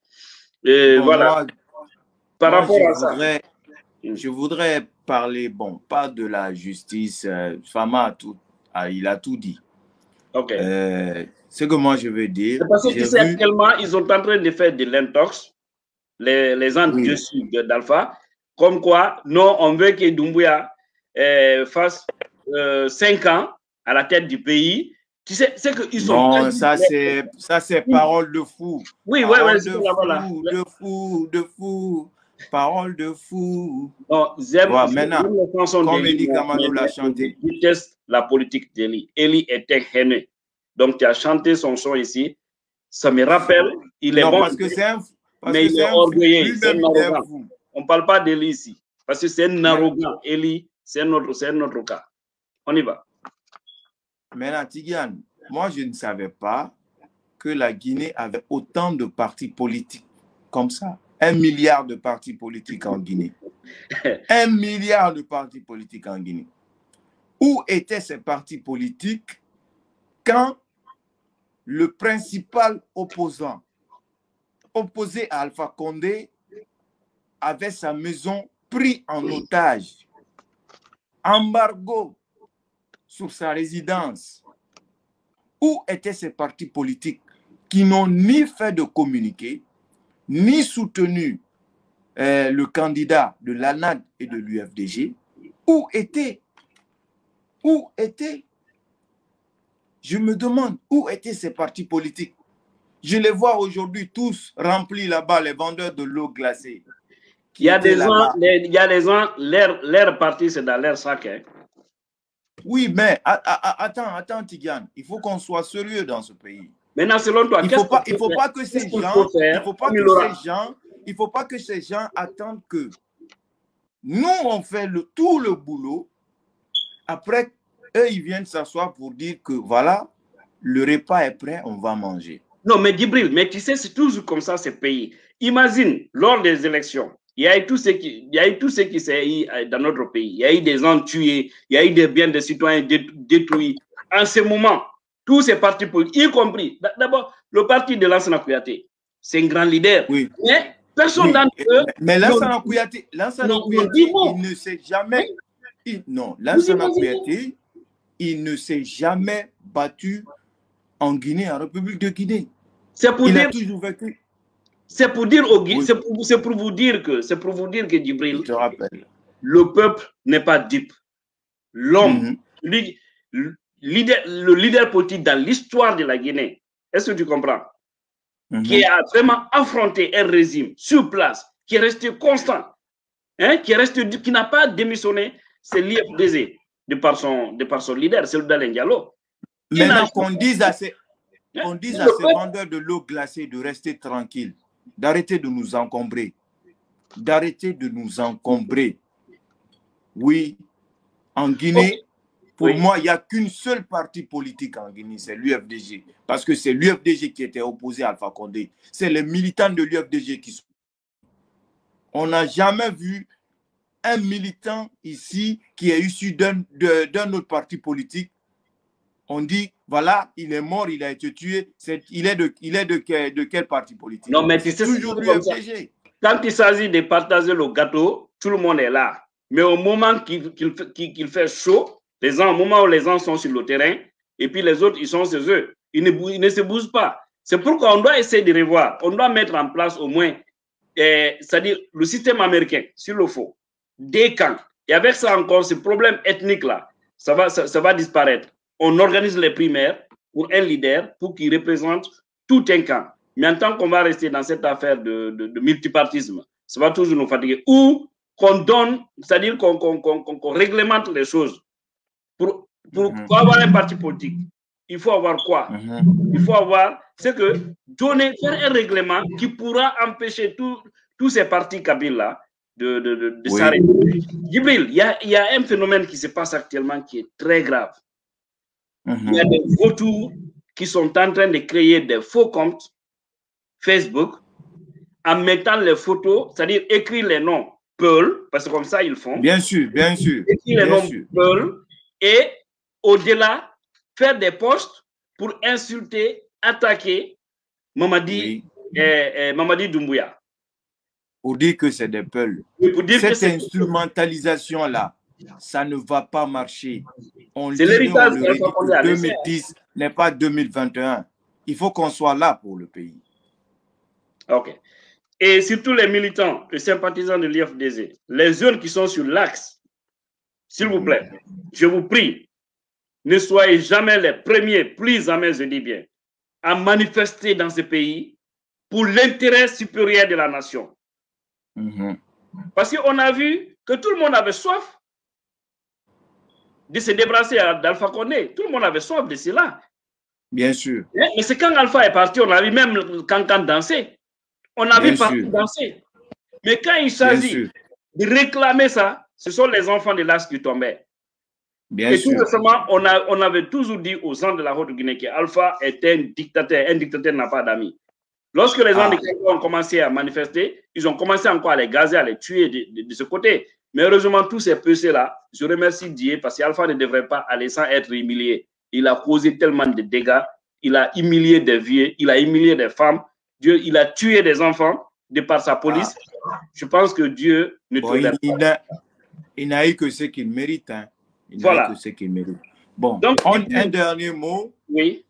Et bon, voilà. Moi, Par moi, rapport je à ça. Voudrais, je voudrais parler, bon, pas de la justice. Euh, Fama a tout, ah, il a tout dit. Ok. Euh, ce que moi je veux dire. Parce que tu sais, vu... actuellement, ils sont en train de faire de l'intox, les, les gens Oui. dessus d'Alpha, comme quoi, non, on veut que Doumbouya euh, fasse euh, cinq ans à la tête du pays. Tu sais, c'est qu'ils sont. Non, ça c'est ça c'est parole de fou. Oui, oui, oui, de, là, voilà. fou, de fou, de fou, parole de fou. Non, j'aime ouais, maintenant, comme Eli Kamano l'a chanté. Je déteste la politique d'Eli. Eli était haineux. Donc, tu as chanté son son ici. Ça me rappelle, il est non, bon, parce que c'est un, parce mais que il est un orgueilleux. C'est un arrogant. On ne parle pas d'Eli ici, parce que c'est un arrogant. Eli, c'est notre, un autre cas. On y va. Maintenant, Tidiane, moi, je ne savais pas que la Guinée avait autant de partis politiques comme ça. Un milliard de partis politiques en Guinée. Un milliard de partis politiques en Guinée. Où étaient ces partis politiques quand le principal opposant, opposé à Alpha Condé, avait sa maison prise en otage? Embargo sur sa résidence. Où étaient ces partis politiques qui n'ont ni fait de communiqué, ni soutenu euh, le candidat de l'A N A D et de l'U F D G? Où étaient? Où étaient? Je me demande où étaient ces partis politiques. Je les vois aujourd'hui tous remplis là-bas, les vendeurs de l'eau glacée. Il y a des gens, les, il y a des gens, leur, leur parti, c'est dans leur sac. Hein. Oui, mais a, a, a, attends, attends, Tidiane, il faut qu'on soit sérieux dans ce pays. Maintenant, selon toi, il ne faut, pas, il faut pas que ces gens, il faut pas que ces gens, il faut pas que ces gens attendent que nous, on fait le, tout le boulot. Après, eux, ils viennent s'asseoir pour dire que voilà, le repas est prêt, on va manger. Non, mais Djibril, mais tu sais, c'est toujours comme ça, ces pays. Imagine, lors des élections, il y a eu tout ce qui, il y a eu tout ce qui s'est eu dans notre pays. Il y a eu des gens tués, il y a eu des biens des citoyens détruits. En ce moment, tous ces partis politiques, y compris, d'abord, le parti de Lansana Kouyaté, c'est un grand leader. Oui. Mais personne oui. d'entre eux. Mais Lansana Kouyaté, Lansana Kouyaté, il ne s'est jamais. Il, non, Lansana Kouyaté, il ne s'est jamais battu en Guinée, en République de Guinée. C'est pour Il dire... a toujours vécu. C'est pour dire au Oui. c'est pour, c'est pour vous dire que c'est pour vous dire que Djibril, Je te rappelle. le peuple n'est pas dupe. L'homme, Mhm. le leader, le leader politique dans l'histoire de la Guinée, est-ce que tu comprends? Mhm. Qui a vraiment affronté un régime sur place, qui est resté constant, hein, qui est resté, qui n'a pas démissionné, c'est l'I F D Z de par son, de par son leader, c'est le Dalen Diallo. Maintenant qu'on dise à ces, Hein? qu'on dise Le à ces peuple- vendeurs de l'eau glacée de rester tranquilles, d'arrêter de nous encombrer, d'arrêter de nous encombrer. Oui, en Guinée, pour Oui. moi, il n'y a qu'une seule partie politique en Guinée, c'est l'U F D G. Parce que c'est l'U F D G qui était opposé à Alpha Condé. C'est les militants de l'U F D G qui sont. On n'a jamais vu un militant ici qui est issu d'un d'un autre parti politique. On dit, voilà, il est mort, il a été tué. C'est, il est, de, il est de, quel, de quel parti politique? Non, mais tu sais, c'est toujours c'est l'U comme F ça. D G. Quand il s'agit de partager le gâteau, tout le monde est là. Mais au moment qu'il qu'il qu'il qu'il fait chaud, les gens, au moment où les gens sont sur le terrain, et puis les autres, ils sont chez eux, ils ne, bou- ils ne se bougent pas. C'est pourquoi on doit essayer de revoir. On doit mettre en place au moins, eh, c'est-à-dire le système américain, s'il le faut, des camps. Et avec ça encore, ce problème ethnique-là, ça va, ça, ça va disparaître. On organise les primaires pour un leader, pour qu'il représente tout un camp. Mais en tant qu'on va rester dans cette affaire de, de, de multipartisme, ça va toujours nous fatiguer. Ou qu'on donne, c'est-à-dire qu'on qu'on, qu'on, qu'on réglemente les choses. Pour, pour, Mhm. pour avoir un parti politique, il faut avoir quoi? Mhm. Il faut avoir, c'est que donner, faire un règlement qui pourra empêcher tout- tous ces partis kabyles-là de, de, de, de Oui. s'arrêter. Djibril, il y a, il y a un phénomène qui se passe actuellement qui est très grave. Il y a Mhm. des vautours qui sont en train de créer des faux comptes Facebook en mettant les photos, c'est-à-dire écrire les noms Pearl, parce que comme ça ils font, Bien sûr, bien sûr. écrire les Bien noms sûr. Pearl et au-delà, faire des posts pour insulter, attaquer Mamadi, Oui. eh, eh, Mamadi Doumbouya. Pour dire que c'est des peuls. Et pour dire que Cette c'est instrumentalisation-là, ça ne va pas marcher. On le c'est dit et on l'héritage le d'Alpha redit Condé que à deux laisser. mille dix n'est pas deux mille vingt et un. Il faut qu'on soit là pour le pays. Ok. Et surtout les militants, les sympathisants de l'I F D Z, les jeunes qui sont sur l'axe, s'il vous plaît, je vous prie, ne soyez jamais les premiers, plus jamais, je dis bien, à manifester dans ce pays pour l'intérêt supérieur de la nation. Mhm. Parce qu'on a vu que tout le monde avait soif de se débarrasser d'Alpha Condé. Tout le monde avait soif de cela. Bien sûr. Mais c'est quand Alpha est parti, on a vu même Cancan danser. On a Bien vu partout sûr. danser. Mais quand il Bien s'agit sûr. de réclamer ça, ce sont les enfants de l'As qui tombaient. Bien Et tout sûr. récemment, on, a, on avait toujours dit aux gens de la Haute-Guinée qu'Alpha était un dictateur. Un dictateur n'a pas d'amis. Lorsque les gens Ah. de Cancan ont commencé à manifester, ils ont commencé encore à les gazer, à les tuer de, de, de ce côté. Mais heureusement, tous ces P C-là, je remercie Dieu parce qu'Alpha ne devrait pas aller sans être humilié. Il a causé tellement de dégâts. Il a humilié des vieux, il a humilié des femmes. Dieu, il a tué des enfants de par sa police. Ah. Je pense que Dieu ne Bon, tolère il, pas. il n'a eu que ce qu'il mérite. Hein. Il Voilà. n'a eu que ce qu'il mérite. Bon, Donc, on, un dernier mot. Oui.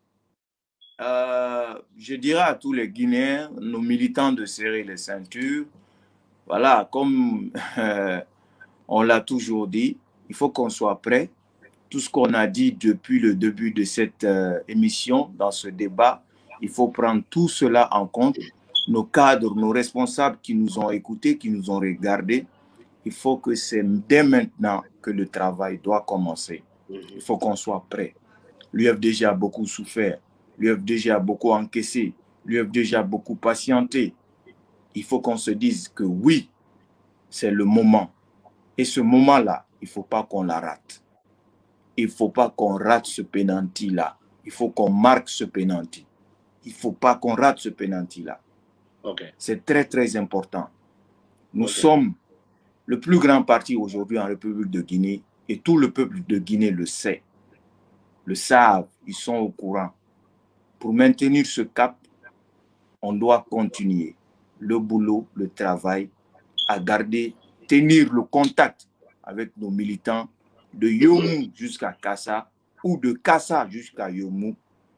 Euh, je dirais à tous les Guinéens, nos militants, de serrer les ceintures. Voilà, comme euh, on l'a toujours dit, il faut qu'on soit prêt. Tout ce qu'on a dit depuis le début de cette euh, émission, dans ce débat, il faut prendre tout cela en compte. Nos cadres, nos responsables qui nous ont écoutés, qui nous ont regardés, il faut que c'est dès maintenant que le travail doit commencer. Il faut qu'on soit prêt. L'U F D G a beaucoup souffert. L'U F D G a beaucoup encaissé. L'U F D G a beaucoup patienté. Il faut qu'on se dise que oui, c'est le moment. Et ce moment-là, il ne faut pas qu'on la rate. Il ne faut pas qu'on rate ce penalty-là. Il faut qu'on marque ce penalty. Il ne faut pas qu'on rate ce penalty-là. Okay. C'est très, très important. Nous Okay. sommes le plus grand parti aujourd'hui en République de Guinée et tout le peuple de Guinée le sait. Le savent, ils sont au courant. Pour maintenir ce cap, on doit continuer le boulot, le travail, à garder, tenir le contact avec nos militants de Yomou jusqu'à Kassa ou de Kassa jusqu'à Yomou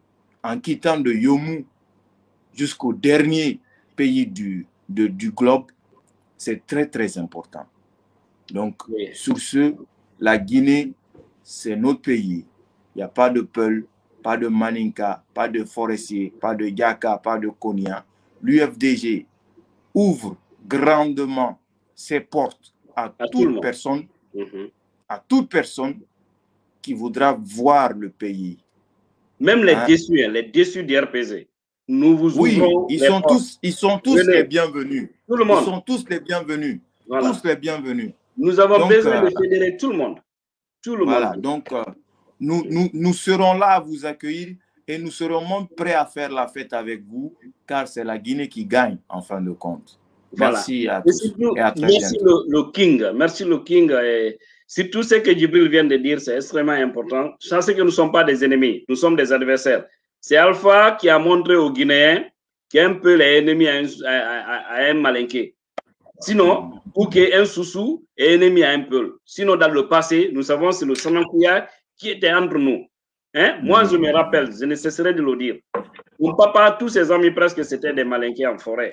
en quittant de Yomou jusqu'au dernier pays du, de, du globe, c'est très, très important. Donc, oui. Sur ce, la Guinée, c'est notre pays. Il n'y a pas de Peul, pas de Maninka, pas de Forestier, pas de Yaka, pas de Konya. L'U F D G ouvre grandement ses portes à, à toute personne, mm-hmm. à toute personne qui voudra voir le pays. Même les hein? déçus, les déçus du R P G. Nous vous oui, ouvrons ils les sont portes. tous, ils sont tous les bienvenus. Tout le monde. Ils sont tous les bienvenus. Voilà. Tous les bienvenus. Nous avons donc, besoin euh, de fédérer tout le monde. Tout le voilà, monde. donc euh, nous, nous, nous serons là à vous accueillir et nous serons même prêts à faire la fête avec vous, car c'est la Guinée qui gagne en fin de compte. Voilà. Merci à tous. Surtout, et à très merci bientôt. le, le King. Merci le King. Et surtout ce que Djibril vient de dire, c'est extrêmement important. Je sais que nous ne sommes pas des ennemis, nous sommes des adversaires. C'est Alpha qui a montré aux Guinéens qu'il y a un peu les ennemis à un, à, à, à un malinqué. Sinon, ou qu'un Soussou est ennemi à un Peul. Sinon, dans le passé, nous savons que c'est le Sanankouya qui était entre nous. Hein? Moi, je me rappelle, je ne cesserai de le dire. Mon papa, tous ses amis presque, c'était des malinqués en forêt.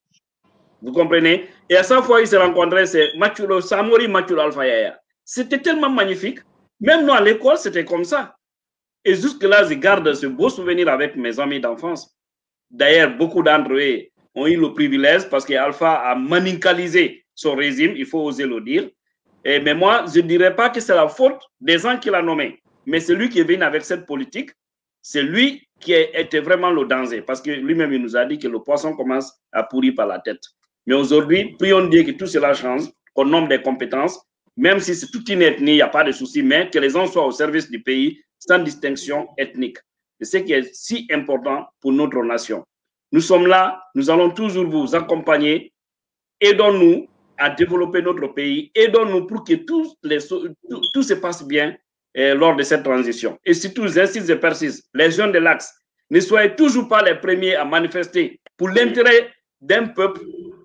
Vous comprenez? Et à chaque fois, ils se rencontraient, c'est Machulo, Samori Machulo Alpha Yaya. C'était tellement magnifique. Même nous, à l'école, c'était comme ça. Et jusque-là, je garde ce beau souvenir avec mes amis d'enfance. D'ailleurs, beaucoup d'entre eux ont eu le privilège parce qu'Alpha a manincalisé son régime, il faut oser le dire. Et, mais moi, je ne dirais pas que c'est la faute des gens qui l'ont nommé. Mais c'est lui qui est venu avec cette politique. C'est lui qui était vraiment le danger. Parce que lui-même, il nous a dit que le poisson commence à pourrir par la tête. Mais aujourd'hui, prions Dieu que tout cela change, qu'on nomme des compétences, même si c'est toute une ethnie, il n'y a pas de souci, mais que les gens soient au service du pays sans distinction ethnique. C'est ce qui est si important pour notre nation. Nous sommes là, nous allons toujours vous accompagner. Aidons-nous à développer notre pays. Aidons-nous pour que tout, les, tout, tout se passe bien eh, lors de cette transition. Et surtout, j'insiste et persiste, les jeunes de l'Axe, ne soyez toujours pas les premiers à manifester pour l'intérêt d'un peuple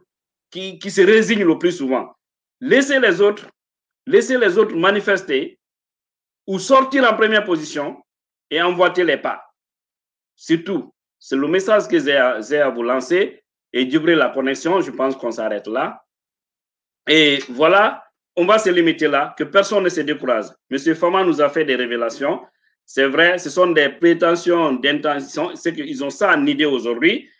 qui, qui se résigne le plus souvent. Laissez les autres, laissez les autres manifester ou sortir en première position et emboîter les pas. Surtout, c'est le message que j'ai à, à vous lancer. Et d'ouvrir la connexion, je pense qu'on s'arrête là. Et voilà, on va se limiter là, que personne ne se décourage. Monsieur Fama nous a fait des révélations. C'est vrai, ce sont des prétentions d'intention, c'est qu'ils ont ça en idée aujourd'hui.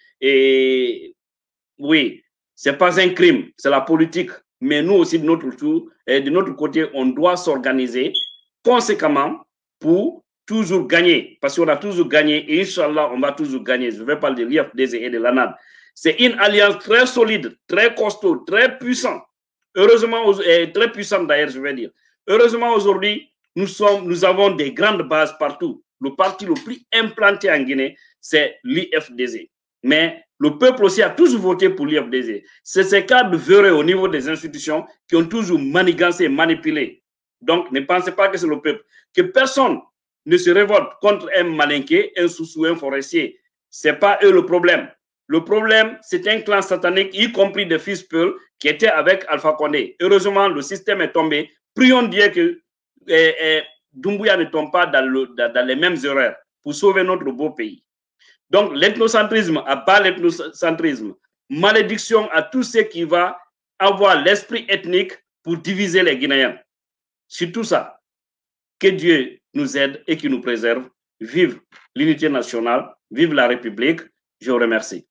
Et oui, ce n'est pas un crime, c'est la politique. Mais nous aussi, de notre tour, et de notre côté, on doit s'organiser conséquemment pour toujours gagner. Parce qu'on a toujours gagné et Inch'Allah, on va toujours gagner. Je vais parler de l'I F D Z et de l'A N A D. C'est une alliance très solide, très costaud, très puissante. Heureusement, et très puissante d'ailleurs, je vais dire. Heureusement, aujourd'hui, nous, sommes, nous avons des grandes bases partout. Le parti le plus implanté en Guinée, c'est l'I F D Z. Mais le peuple aussi a toujours voté pour l'I F D Z. C'est ces cadres véreux au niveau des institutions qui ont toujours manigancé, manipulé. Donc, ne pensez pas que c'est le peuple. Que personne ne se révolte contre un malinqué, un Soussou, un forestier. Ce n'est pas eux le problème. Le problème, c'est un clan satanique, y compris des fils Peul, qui étaient avec Alpha Condé. Heureusement, le système est tombé. Prions Dieu que eh, eh, Doumbouya ne tombe pas dans, le, dans, dans les mêmes erreurs pour sauver notre beau pays. Donc, l'ethnocentrisme, à bas l'ethnocentrisme, malédiction à tout ce qui va avoir l'esprit ethnique pour diviser les Guinéens. C'est tout ça. Que Dieu nous aide et qu'il nous préserve. Vive l'unité nationale, vive la République. Je vous remercie.